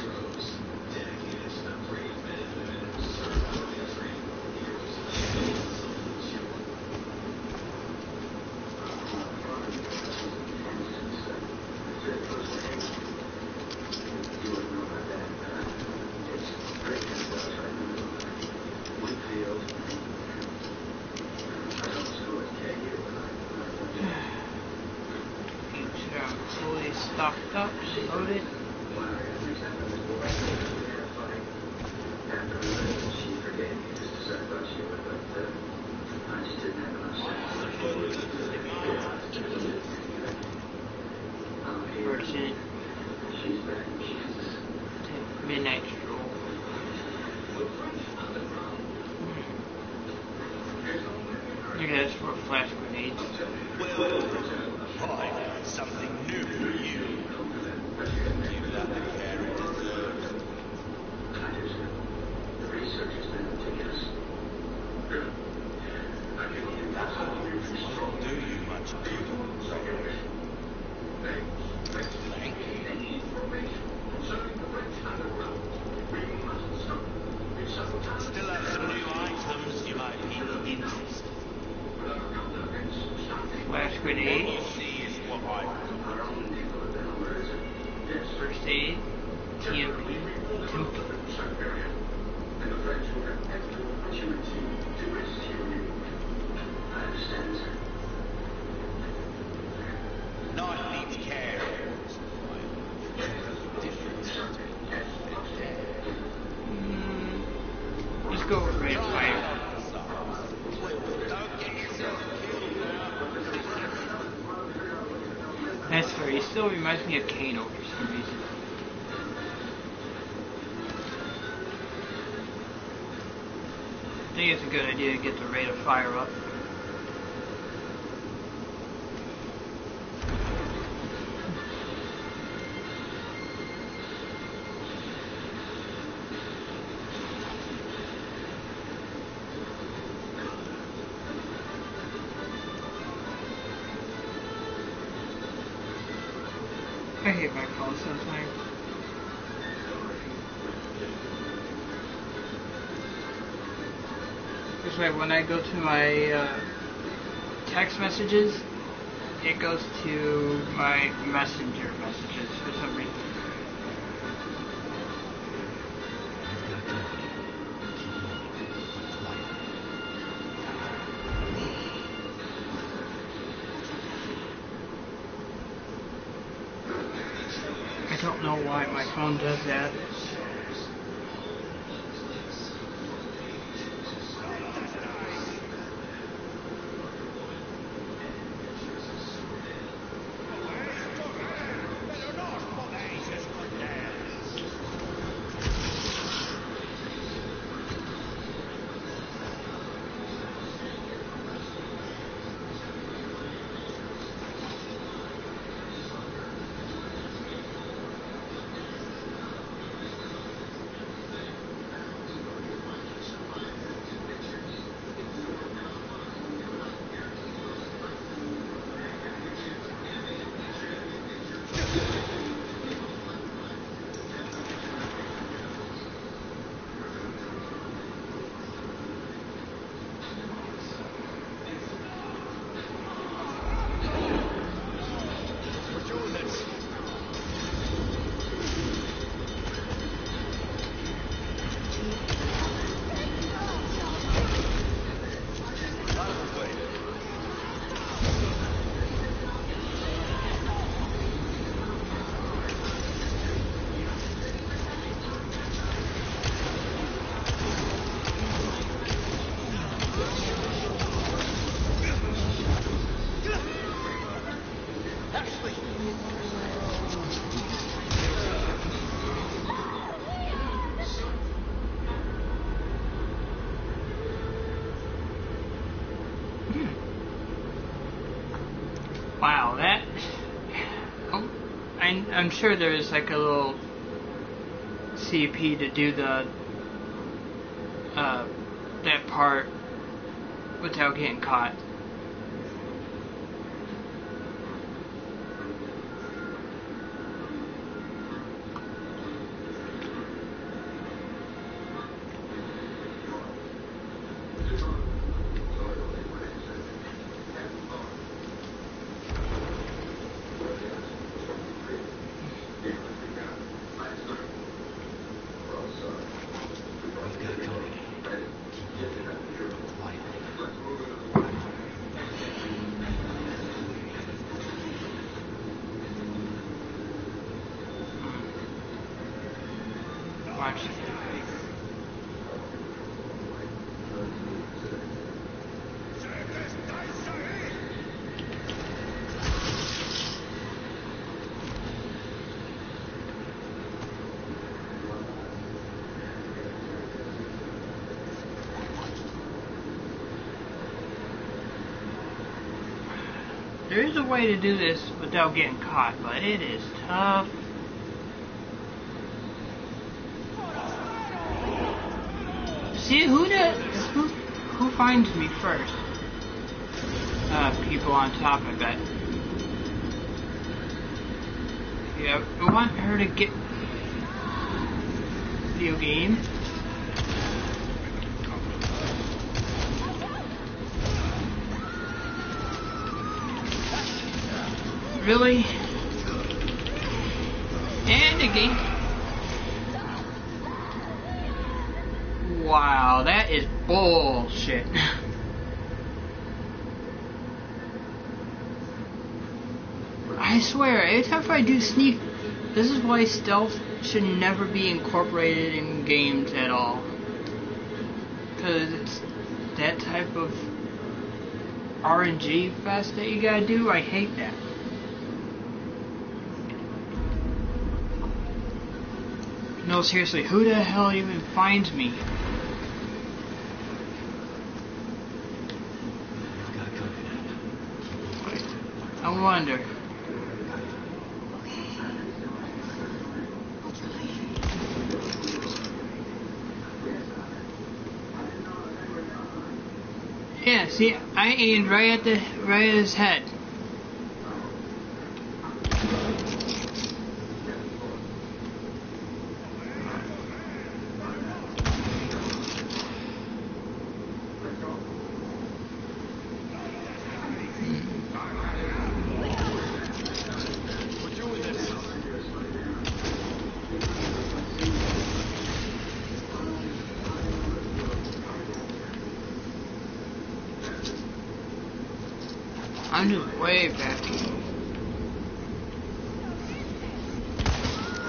Make sure I'm fully stocked up and loaded. Urgent. Midnight stroll. Look at this for flash grenades. Well, I got something new for you. Give that the care it deserves. Won't do you much good. Thank you. Still have some new items you might be interested. Flash What grenade. you see is what I've got. First aid. TMP. Knife needs care. Different sort of knife there. Let's go with rate of fire. Don't get yourself killed now. That's fair. He still reminds me of Kano for some reason. I think it's a good idea to get the rate of fire up. I hate my phone sometimes. It's like when I go to my text messages, it goes to my messenger messages for some reason. don't know why my phone does that. Wow, that... Oh, I'm sure there's like a little CP to do the that part without getting caught. Watch. There is a way to do this without getting caught, but it is tough. See, who finds me first? People on top, I bet. Yeah, I want her to get video game. Really? And again. Wow, that is bullshit. I swear, every time I do sneak, this is why stealth should never be incorporated in games at all. Because it's that type of RNG fest that you gotta do, I hate that. No, seriously, who the hell even finds me? I wonder. Yeah, see, I aimed right at his head. I'm just way back.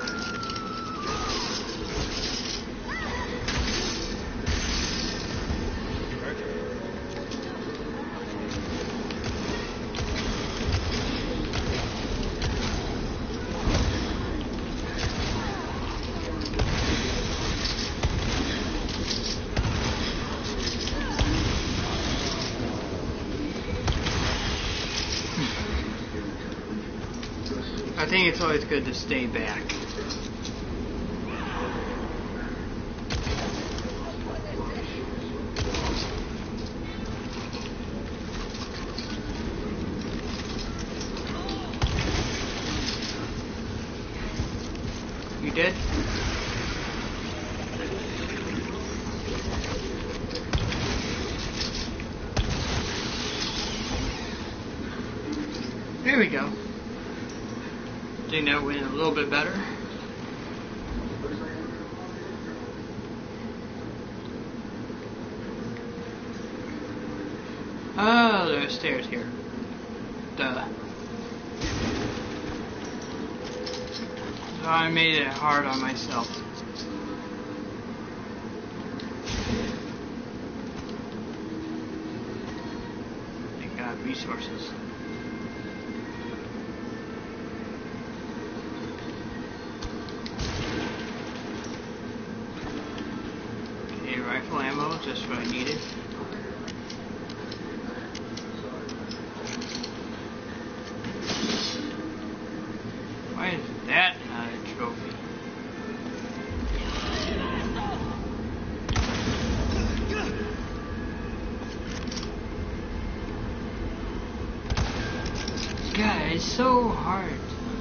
I think it's always good to stay back. You did? There we go. I think that went a little bit better. Oh, there's stairs here. Duh. So I made it hard on myself. I got resources. Okay, rifle ammo, just what I needed. Why is that not a trophy? God, it's so hard.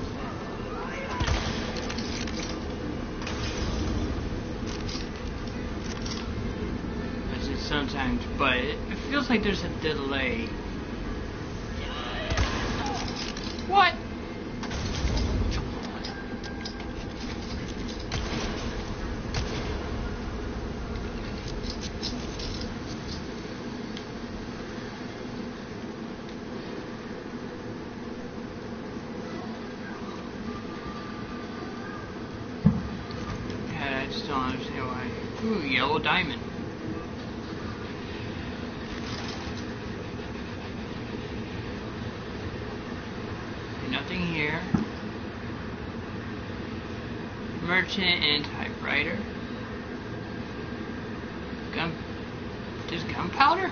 As it sometimes, but it feels like there's a delay. What? I just don't understand why. Ooh, yellow diamond. Nothing here. Merchant and typewriter. Just gunpowder?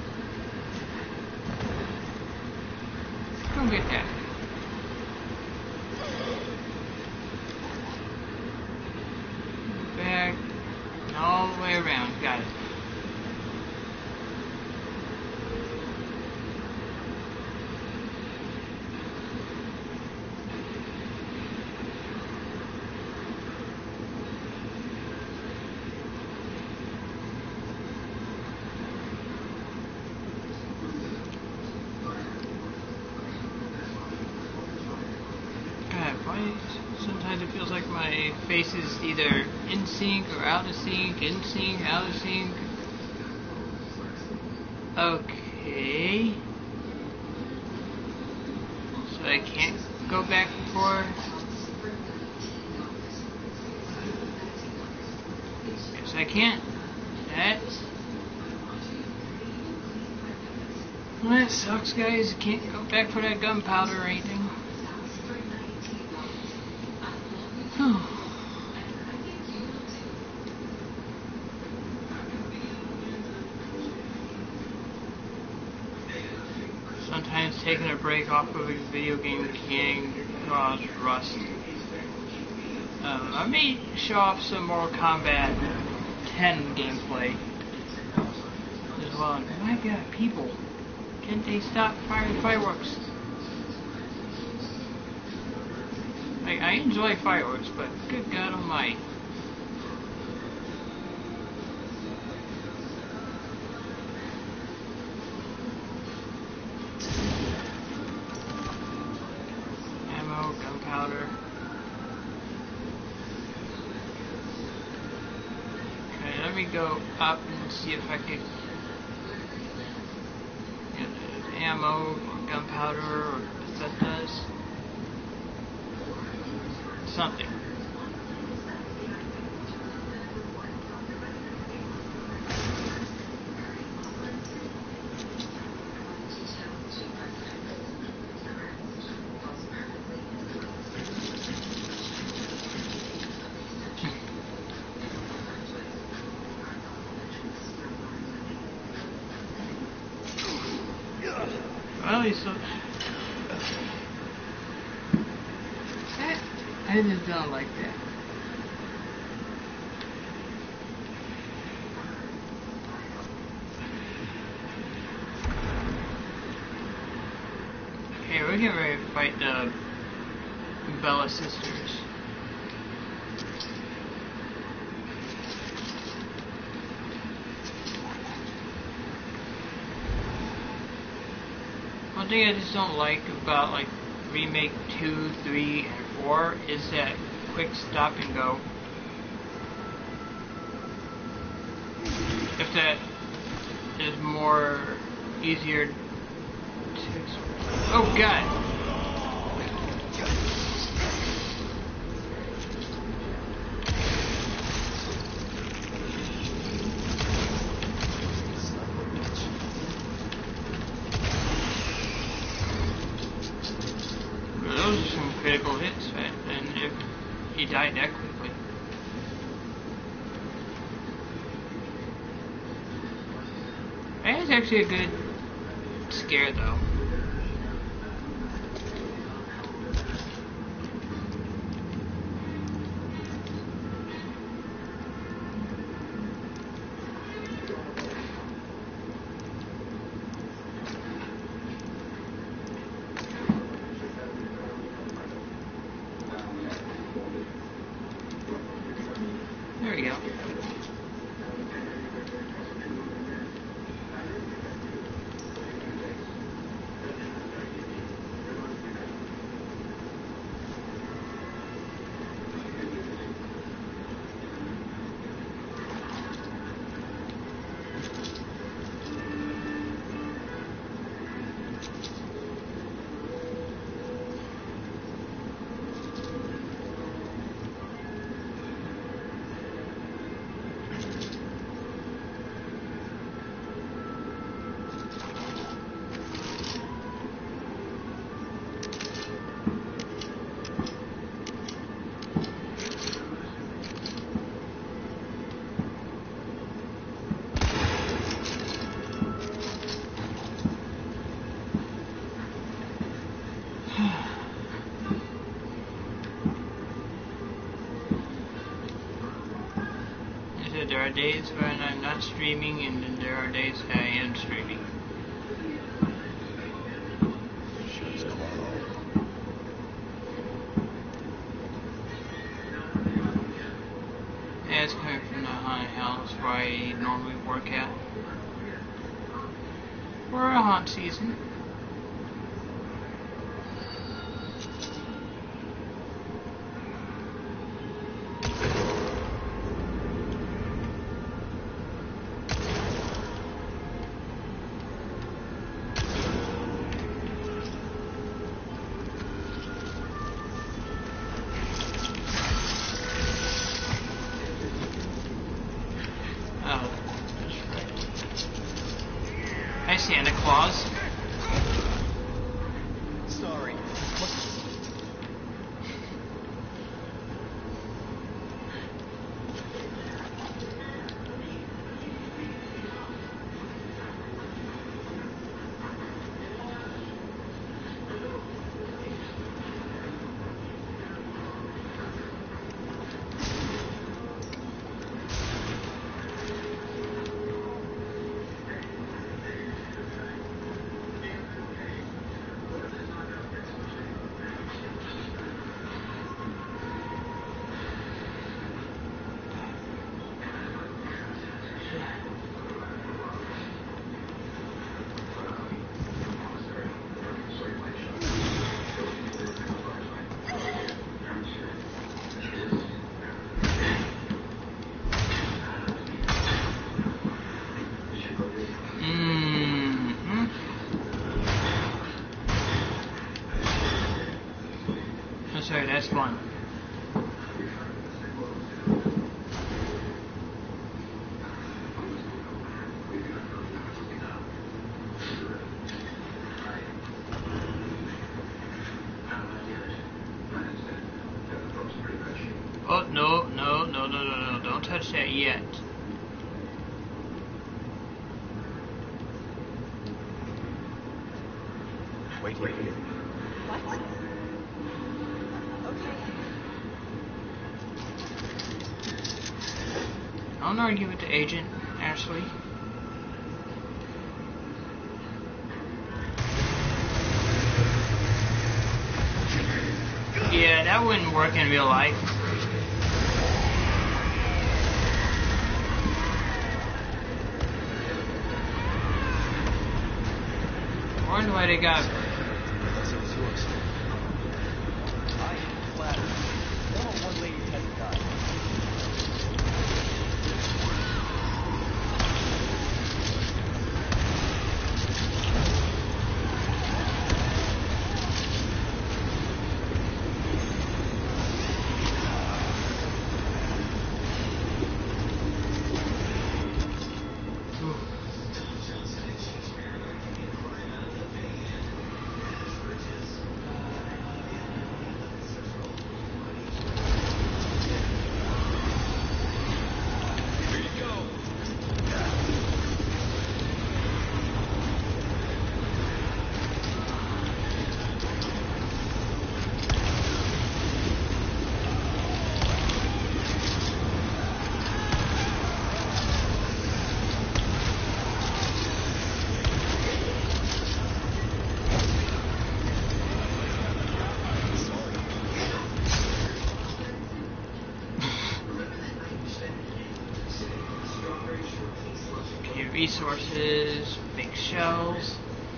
Go get that. Back and all the way around. Got it. Sometimes it feels like my face is either in sync or out of sync, in sync, out of sync. Okay. So I can't go back and forth. Guess I can't. Well, that sucks, guys. I can't go back for that gunpowder or anything. Sometimes taking a break off of a video game can cause rust. I may show off some Mortal Kombat 10 gameplay as well. My God, people, can't they stop firing fireworks? I enjoy fireworks, but good God Almighty. Ammo, gunpowder. Okay, let me go up and see if I can get ammo, gunpowder, or if that does something. Well, he's so... I just don't like that. Okay, we're getting ready to fight the Bella sisters. One thing I just don't like about like Remake 2, 3, and 4 is that quick stop and go. If that is more easier to... Oh god! Those are some critical hits, right? And if he died that quickly. That is actually a good scare, though. There we go. There are days when I'm not streaming, and then there are days that I am streaming. Yeah, it's coming from the haunted house where I normally work at. We're a haunt season. Hi, Santa Claus. Sorry. Sorry, that's fun. Oh, no, no, no, no, no, no, don't touch that yet. Wait. What? Okay. Don't argue with the agent, Ashley. Yeah, that wouldn't work in real life. I wonder why they got. Unless it was yours. I am flattered. One lady hasn't died. Resources, big shells.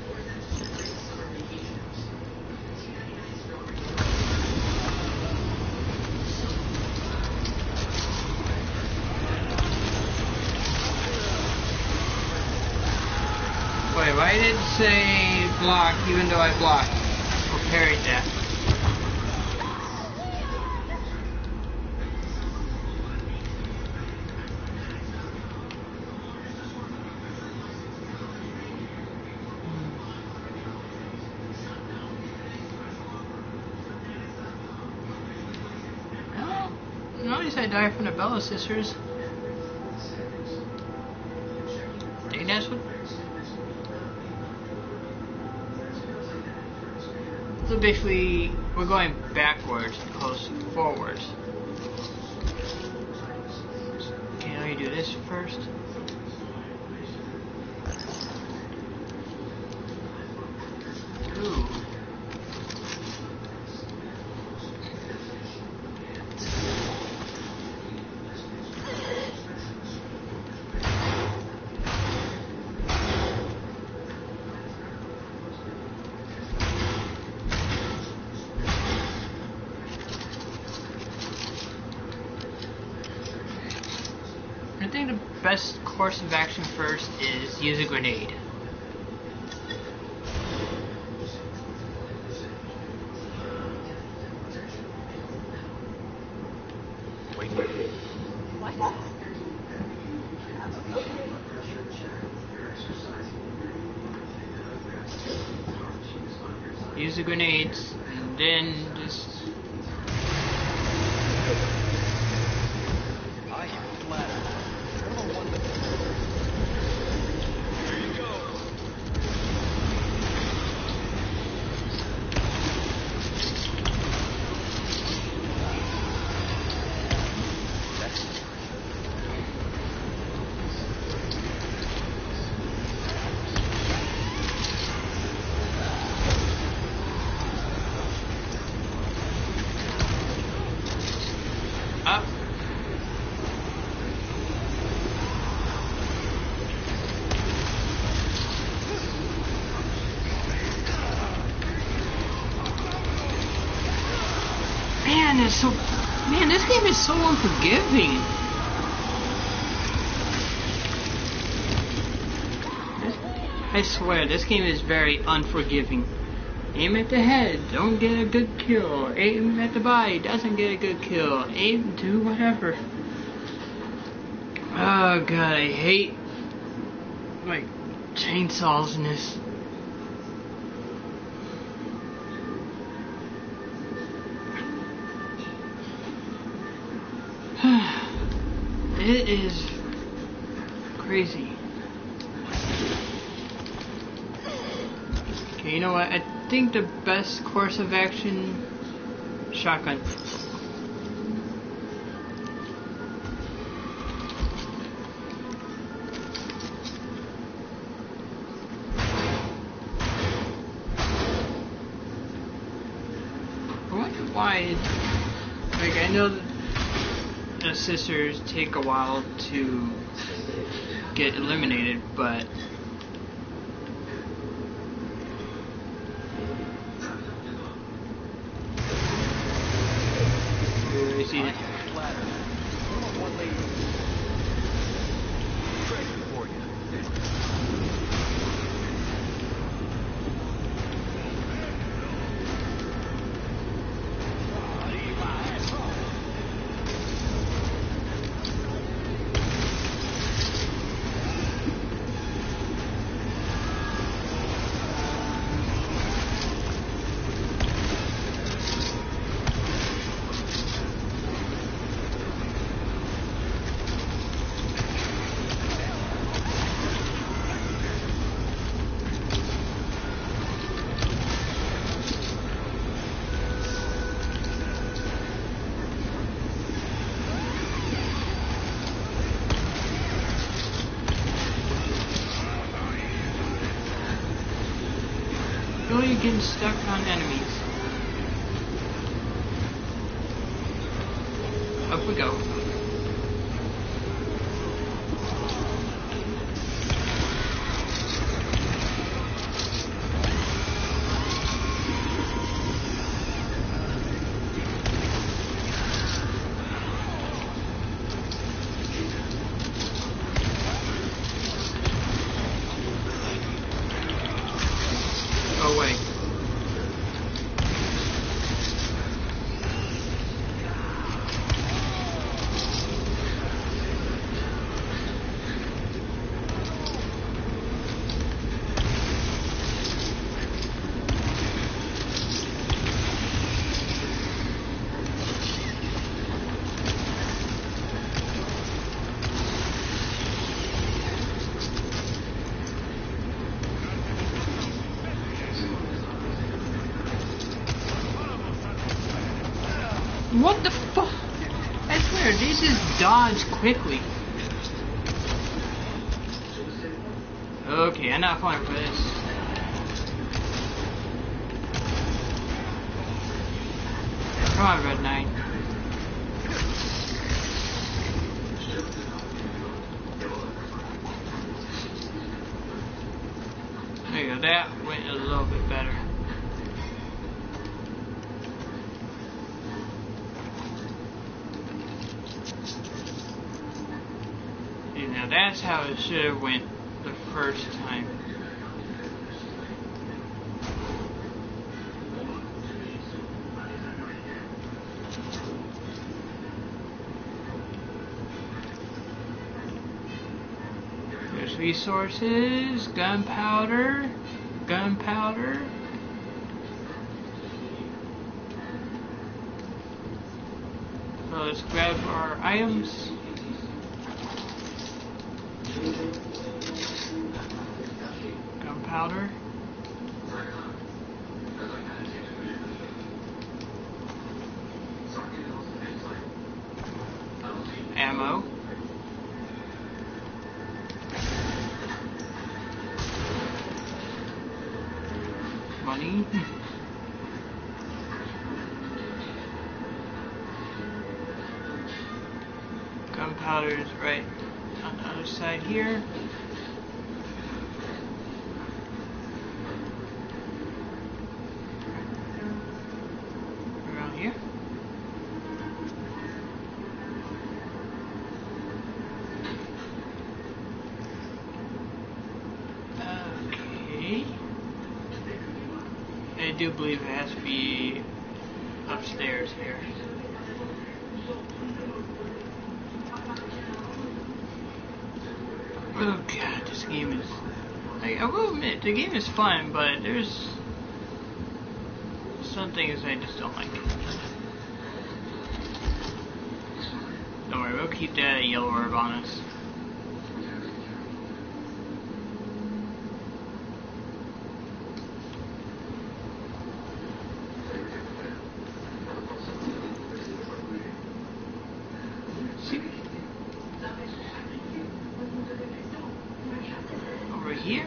Wait, why did it say block even though I blocked or parried that? Notice I died from the Bella sisters. Think that's what. So basically, we're going backwards opposed to forwards. Okay, let me do this first. Ooh. I think the best course of action first is use a grenade. Wait. What? Use the grenades and then just. I am flattered. One lady. Here you go. Up. Man, this game is so unforgiving. I swear, this game is very unforgiving. Aim at the head, don't get a good kill. Aim at the body, doesn't get a good kill. Aim to whatever. Oh god, I hate like chainsaws in this. It is crazy. Okay, you know what? I think the best course of action, shotgun. why, like, I know the sisters take a while to get eliminated, but I see it. One lady. Treasure for you. You're getting stuck on enemies. Up we go. Go away. What the fuck? I swear, they just dodge quickly. Okay, I'm not falling for this. Come on, Red Knight. There you go, that went a little bit better. Now that's how it should have went the first time. There's resources, gunpowder. So let's grab our items. Gunpowder. Ammo. Money. Gunpowder is right on the other side here. Around here. Okay. I do believe it has to be upstairs here. Oh god, this game is... I will admit, the game is fun, but there's some things I just don't like. Don't worry, we'll keep that yellow orb on us. Over here?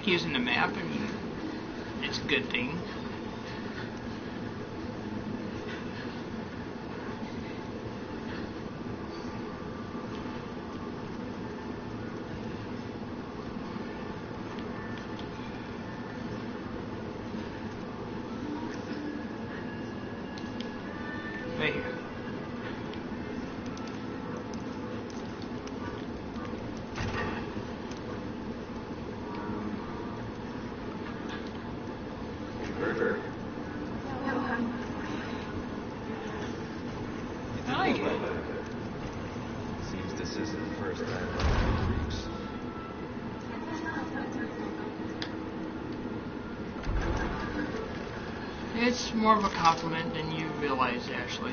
using the map, I mean, it's a good thing. Right here. I like it. Seems this isn't the first time It's more of a compliment than you realize, actually.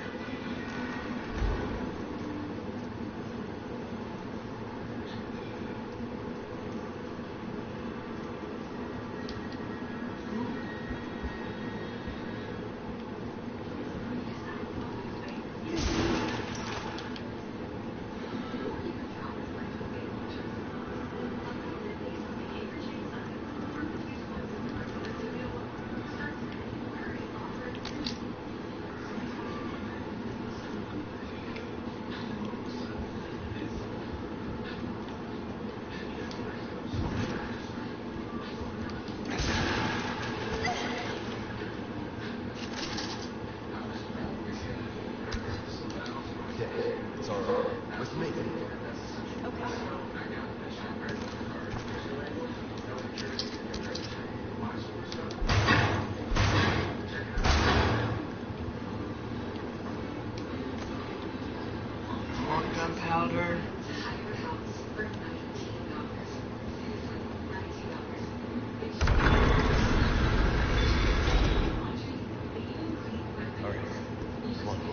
It's alright. With me. More gunpowder. Alright. Come on.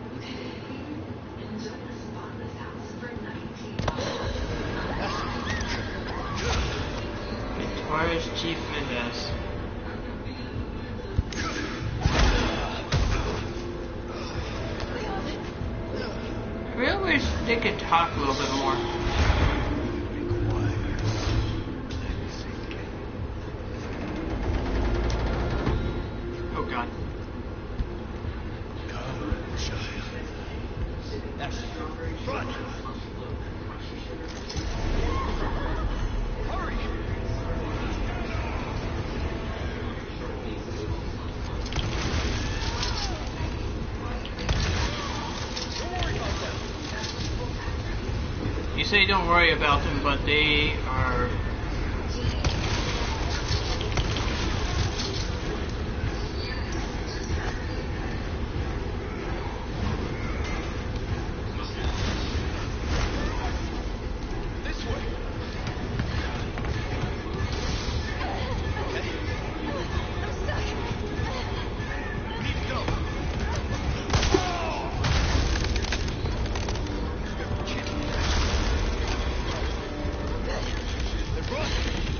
Where's Chief Mendez? I really wish they could talk a little bit more. Oh god. Run! You say don't worry about them, but they are... This way! Okay. I'm stuck! We need to go! Then run!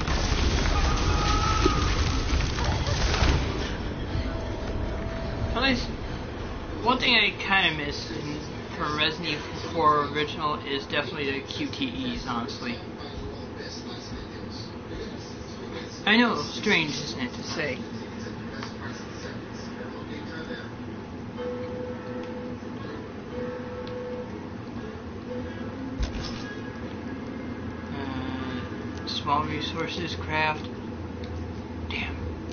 At least, one thing I kind of miss from Resident Evil 4 original is definitely the QTEs, honestly. I know, strange, isn't it, to say. Small resources, craft. Damn.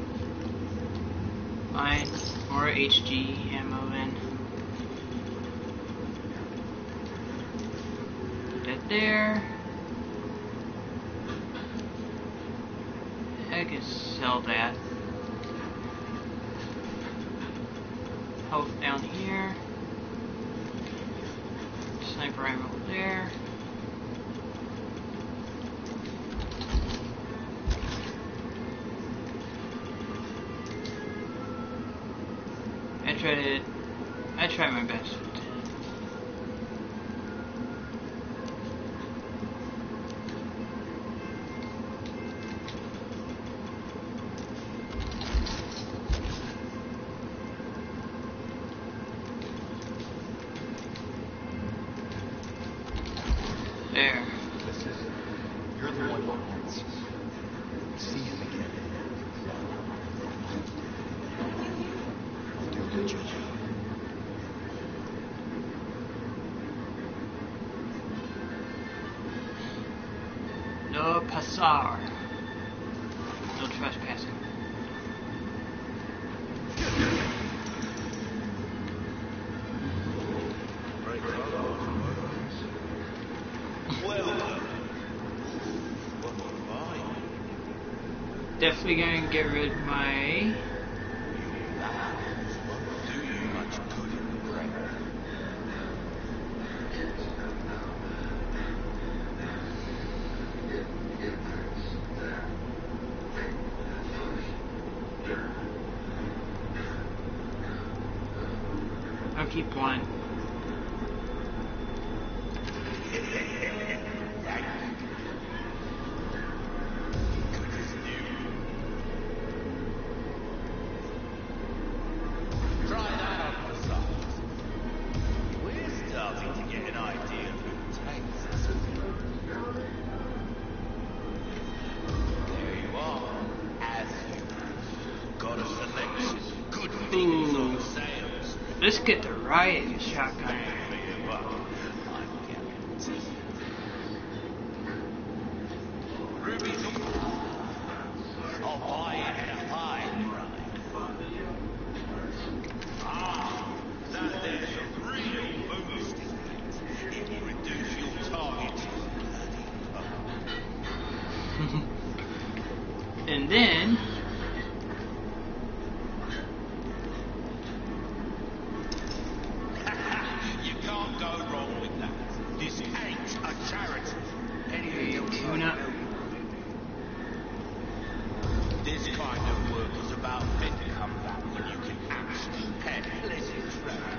Fine. More HG ammo then. Put that there. I can sell that. Health down here. Sniper ammo there. I tried my best. There. Listen, you're the one who wants. sir. No trespassing. Definitely gonna get rid of my I'll keep one. Let's get the riot shotgun. And then you can't go wrong with that. This ain't a charity. tune up. This kind of work is about men to come back when you can actually have pleasant travel.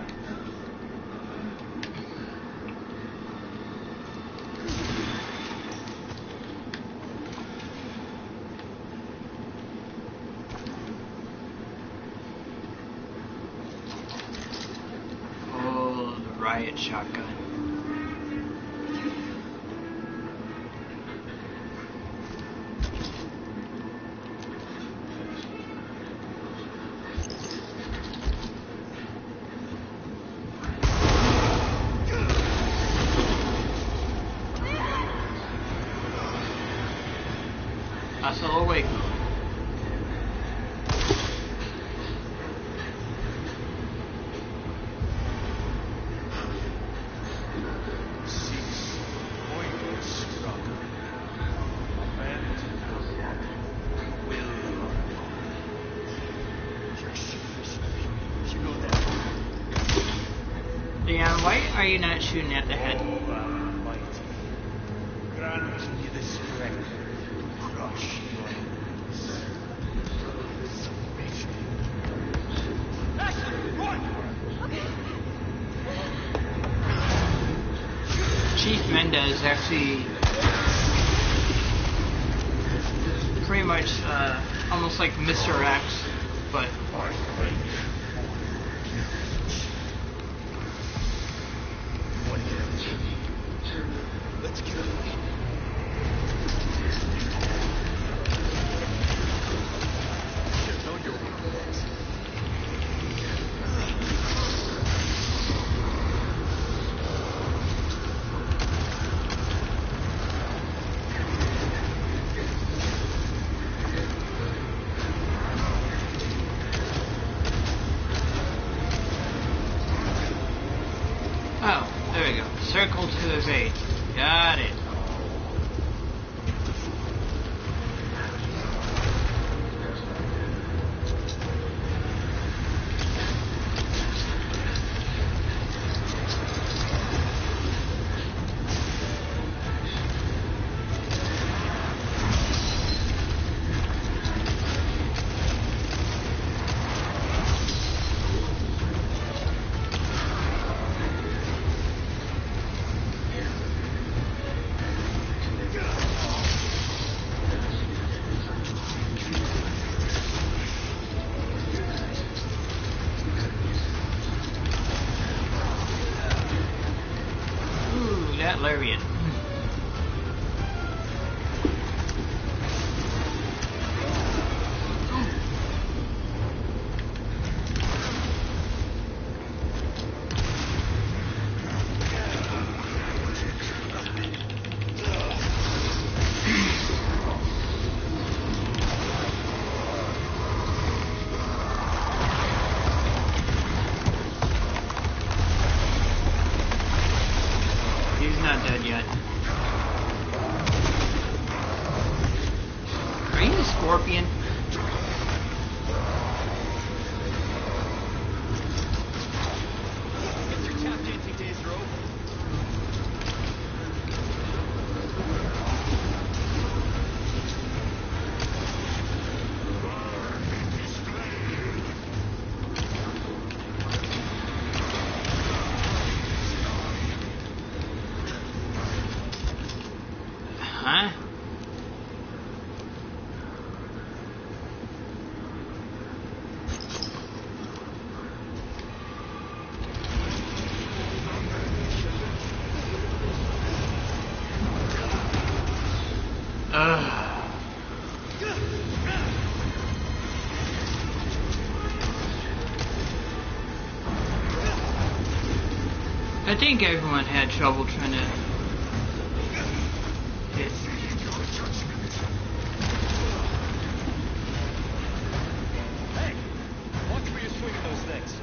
Oh, the riot shotgun. Hasta luego. Leon, why are you not shooting at the head? Grant me the strength to crush your enemies. Submission. Chief Mendez actually pretty much almost like Mr. X, but Let's get it. Know your weakness. oh, there we go. Circle to evade. Got it. Ooh, that lariat. not dead yet. Are you a scorpion? Get your tap dancing days are over. Huh? I think everyone had trouble trying to hit. Hey, watch where you're swinging those things.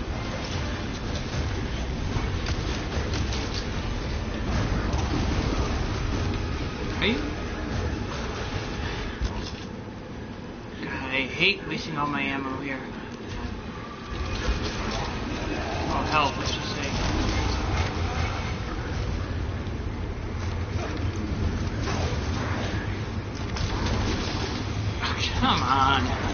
Are you? God, I hate wasting all my ammo here. Oh, health, let's just say. Oh, come on.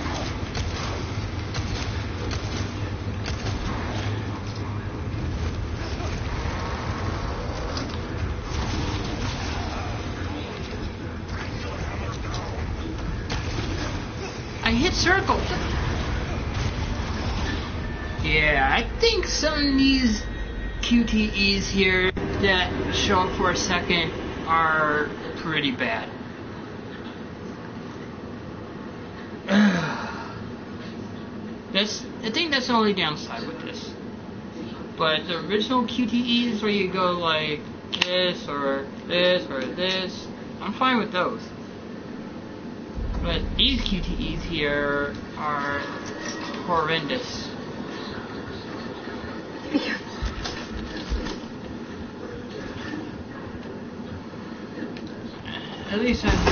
I hit circle. Yeah, I think some of these QTEs here that show up for a second are pretty bad. I think that's the only downside with this. But the original QTEs where you go like this or this or this, I'm fine with those. But these QTEs here are horrendous. At least I'm,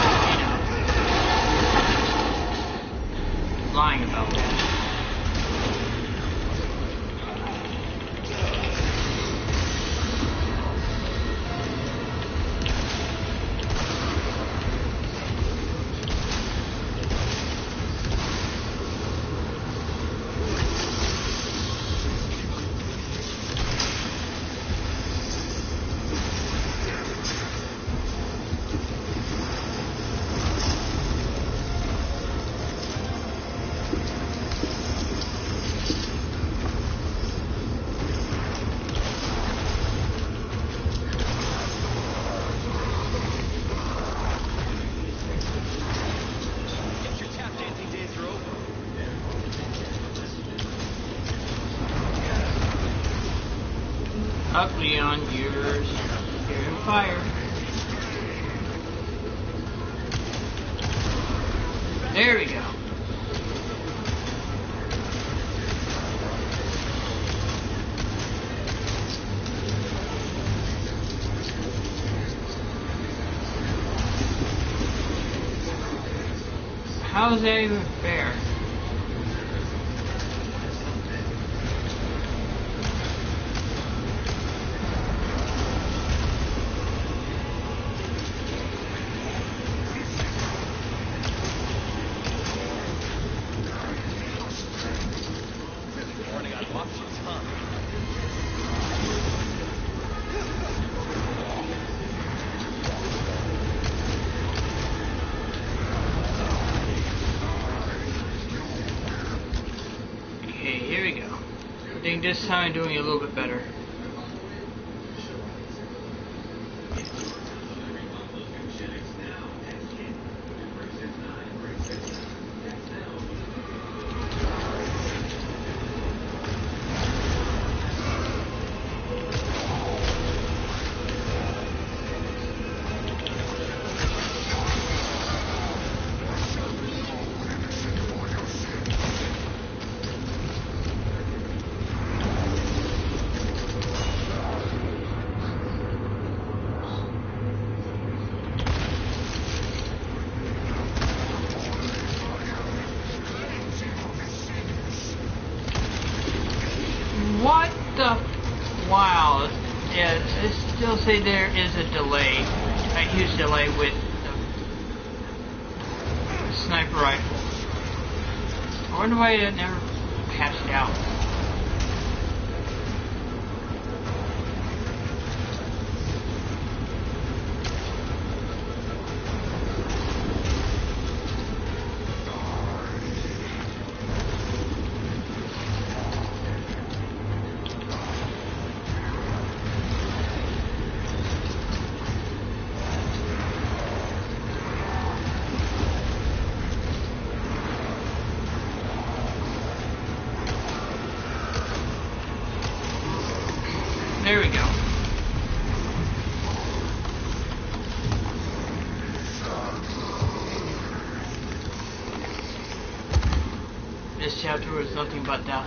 lying about that. Get your tap dancing days are over. Up, Leon, you're in fire. There we go. How is that even fair? Running out of options, huh? Okay, here we go. I think this time I'm doing it a little bit better. while. Yeah, I still say there is a delay, a huge delay with the sniper rifle. I wonder why it never patched out. There we go. This chapter was nothing but death.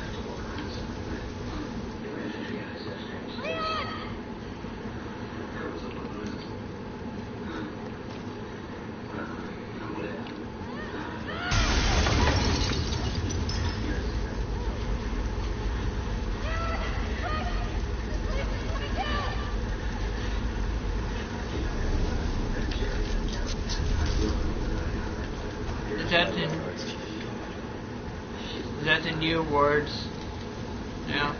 Is that the new awards? Yeah.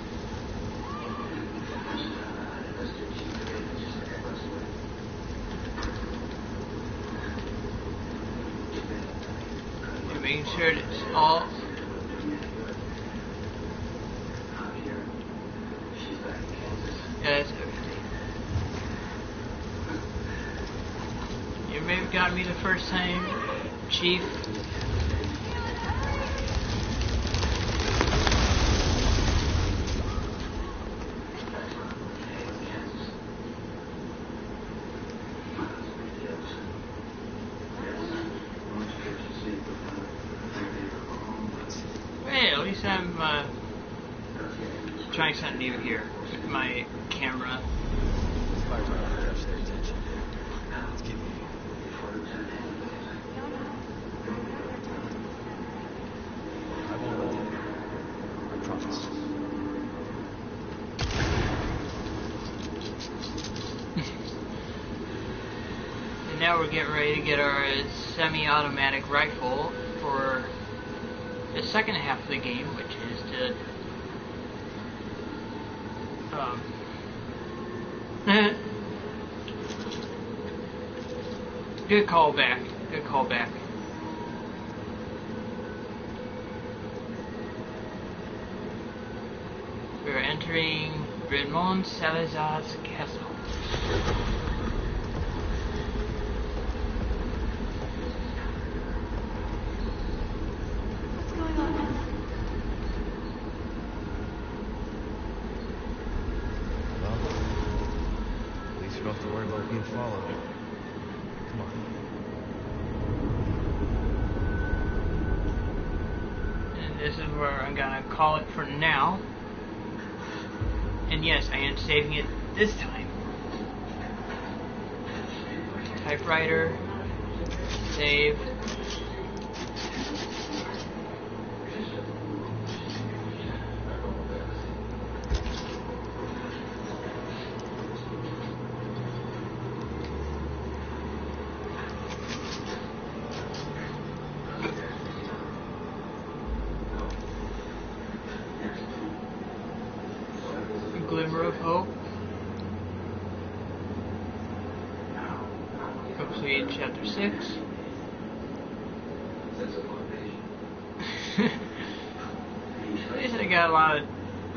You're making sure it's all. Yeah, that's everything. You may have got me the first time, Chief. Hey, at least I'm trying something new here with my camera. Fire trying to catch their attention. Let's keep moving. I won't let you. I promise. And now we're getting ready to get our semi-automatic rifle for the second half of the game, which is the good callback. Good callback. We're entering Ramon Salazar's castle. What's going on? Well, at least you don't have to worry about being followed. Come on. And this is where I'm gonna call it for now. And yes, I am saving it this time. Typewriter, save. Glimmer of Hope. Complete chapter 6. At least I got a lot of...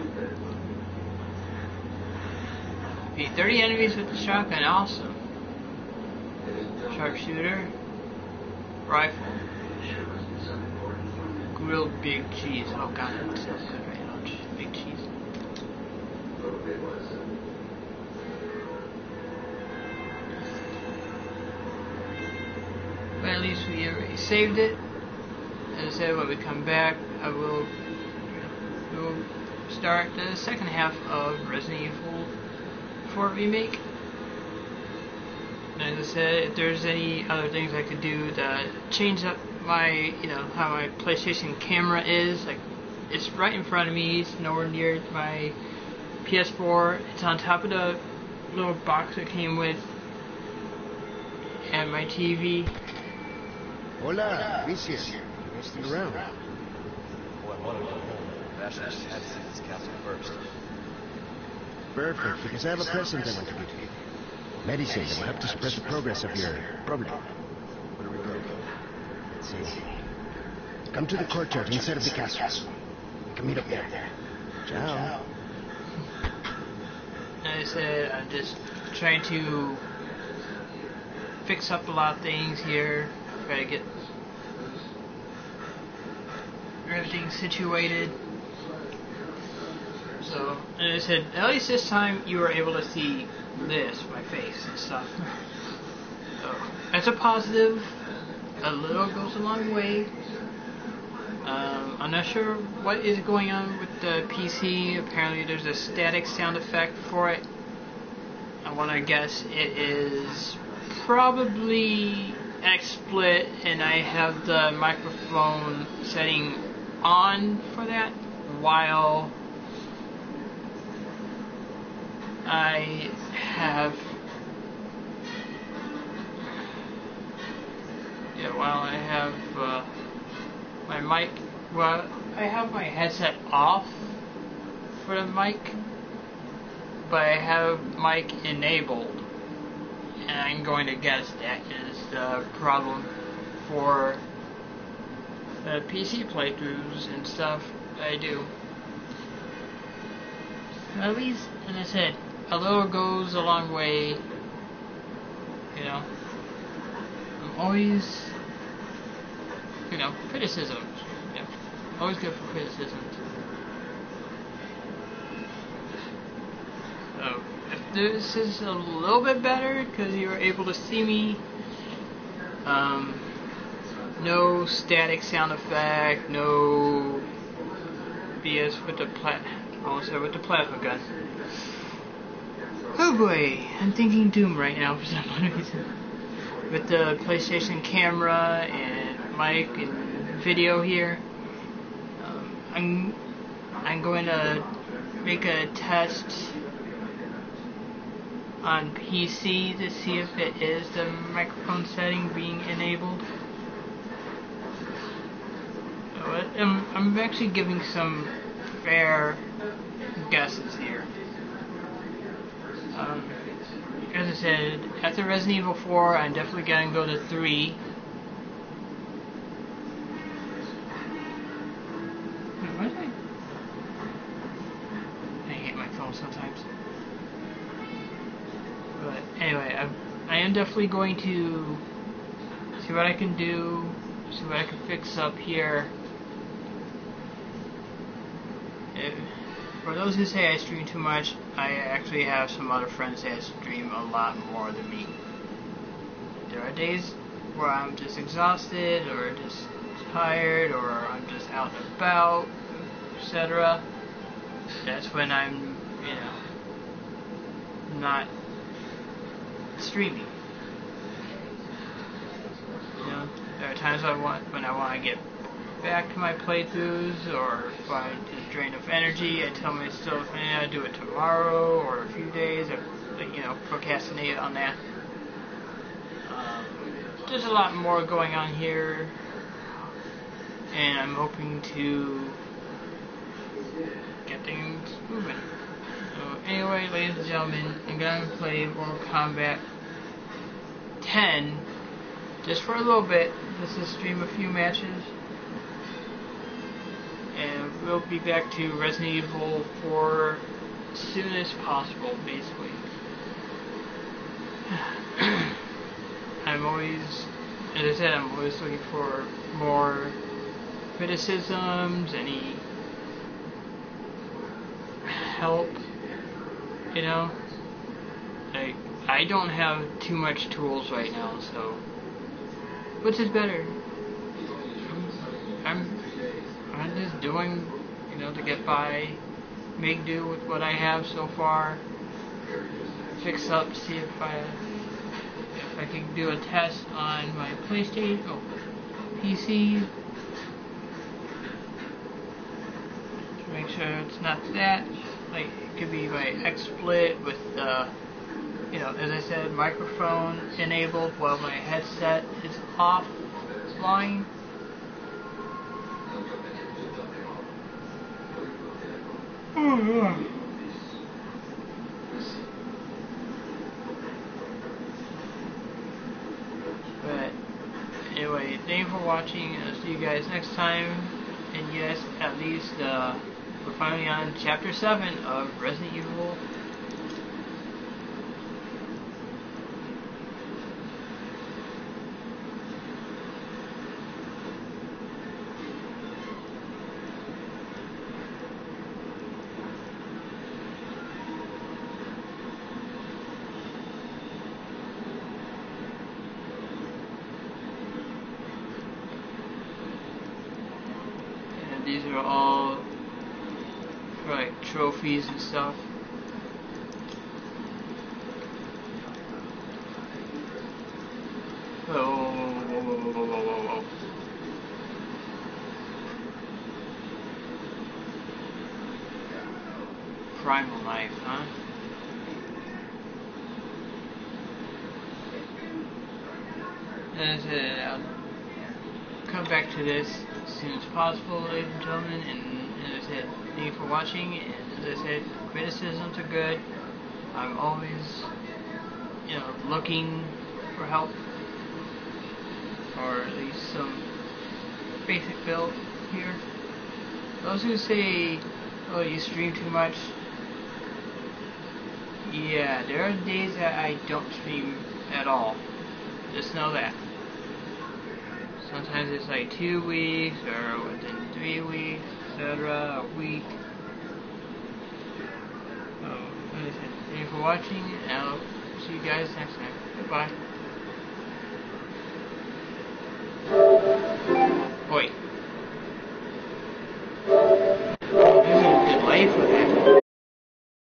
Beat 30 enemies with the shotgun, awesome. Sharpshooter. Rifle. Grilled big cheese. Oh god, that sounds good right now. Big cheese. But at least we already saved it. As I said, when we come back, we will start the second half of Resident Evil 4 Remake. And as I said, if there's any other things I could do to change up my, how my PlayStation camera is, like, it's right in front of me, it's nowhere near my PS4. It's on top of the little box it came with, and my TV. Hola, Amicia. You're still around. Well, I wanted to go home, but actually I just had to see this castle first. Perfect, because I have a present I want to give you. Medicine that will help to suppress the progress of your problem. Where do we go? Let's see. Come to the courtyard inside of the castle. We can meet up there. Ciao. Like I said, I'm just trying to fix up a lot of things here. Try to get everything situated. So, like I said, at least this time you were able to see this, my face and stuff. So, that's a positive. A little goes a long way. I'm not sure what is going on with the PC. Apparently there's a static sound effect for it. I want to guess it is probably XSplit, and I have the microphone setting on for that while I have my mic. Well, I have my headset off for the mic, but I have mic enabled, and I'm going to guess that is the problem for the PC playthroughs and stuff that I do. At least, as I said, a little goes a long way. You know, I'm always, criticism. Yeah, always good for criticisms. So, if this is a little bit better because you were able to see me, no static sound effect, no BS with the with the plasma gun. Oh boy, I'm thinking Doom right now for some reason. With the PlayStation camera and mic and video here, I'm going to make a test on PC to see if it is the microphone setting being enabled. So I'm actually giving some fair guesses here. As I said, after Resident Evil 4, I'm definitely going to go to 3. What is it? I hate my phone sometimes. But anyway, I am definitely going to see what I can do, see what I can fix up here. For those who say I stream too much, I actually have some other friends that stream a lot more than me. There are days where I'm just exhausted, or just tired, or I'm just out and about, etc. That's when I'm, not streaming. There are times when I want to get back to my playthroughs, or if I just drain of energy, I tell myself, I'll do it tomorrow or a few days, or procrastinate on that. There's a lot more going on here, and I'm hoping to get things moving. So anyway, ladies and gentlemen, I'm going to play Mortal Kombat 10 just for a little bit. Just to stream a few matches. And we'll be back to Resident Evil 4 as soon as possible, basically. I'm always looking for more criticisms, any help, I don't have too much tools right now, so which is better? I'm just doing, to get by, make do with what I have so far, fix up, see if I can do a test on my PlayStation, PC, to make sure it's not that, could be my XSplit with, you know, as I said, microphone enabled while my headset is offline. Oh, yeah. But anyway, thank you for watching. I'll see you guys next time. And yes, at least we're finally on Chapter 7 of Resident Evil. These are all for like trophies and stuff. Whoa. Primal knife, huh? As I'll come back to this as soon as possible, ladies and gentlemen, and as I said, thank you for watching, and as I said, criticisms are good. I'm always, you know, looking for help, or at least some basic build here. Those who say, oh, you stream too much, yeah, there are days that I don't stream at all. Just know that. Sometimes it's like 2 weeks, or within 3 weeks, etc., a week. So, like I said, thank you for watching, and I'll see you guys next time. Goodbye. Wait.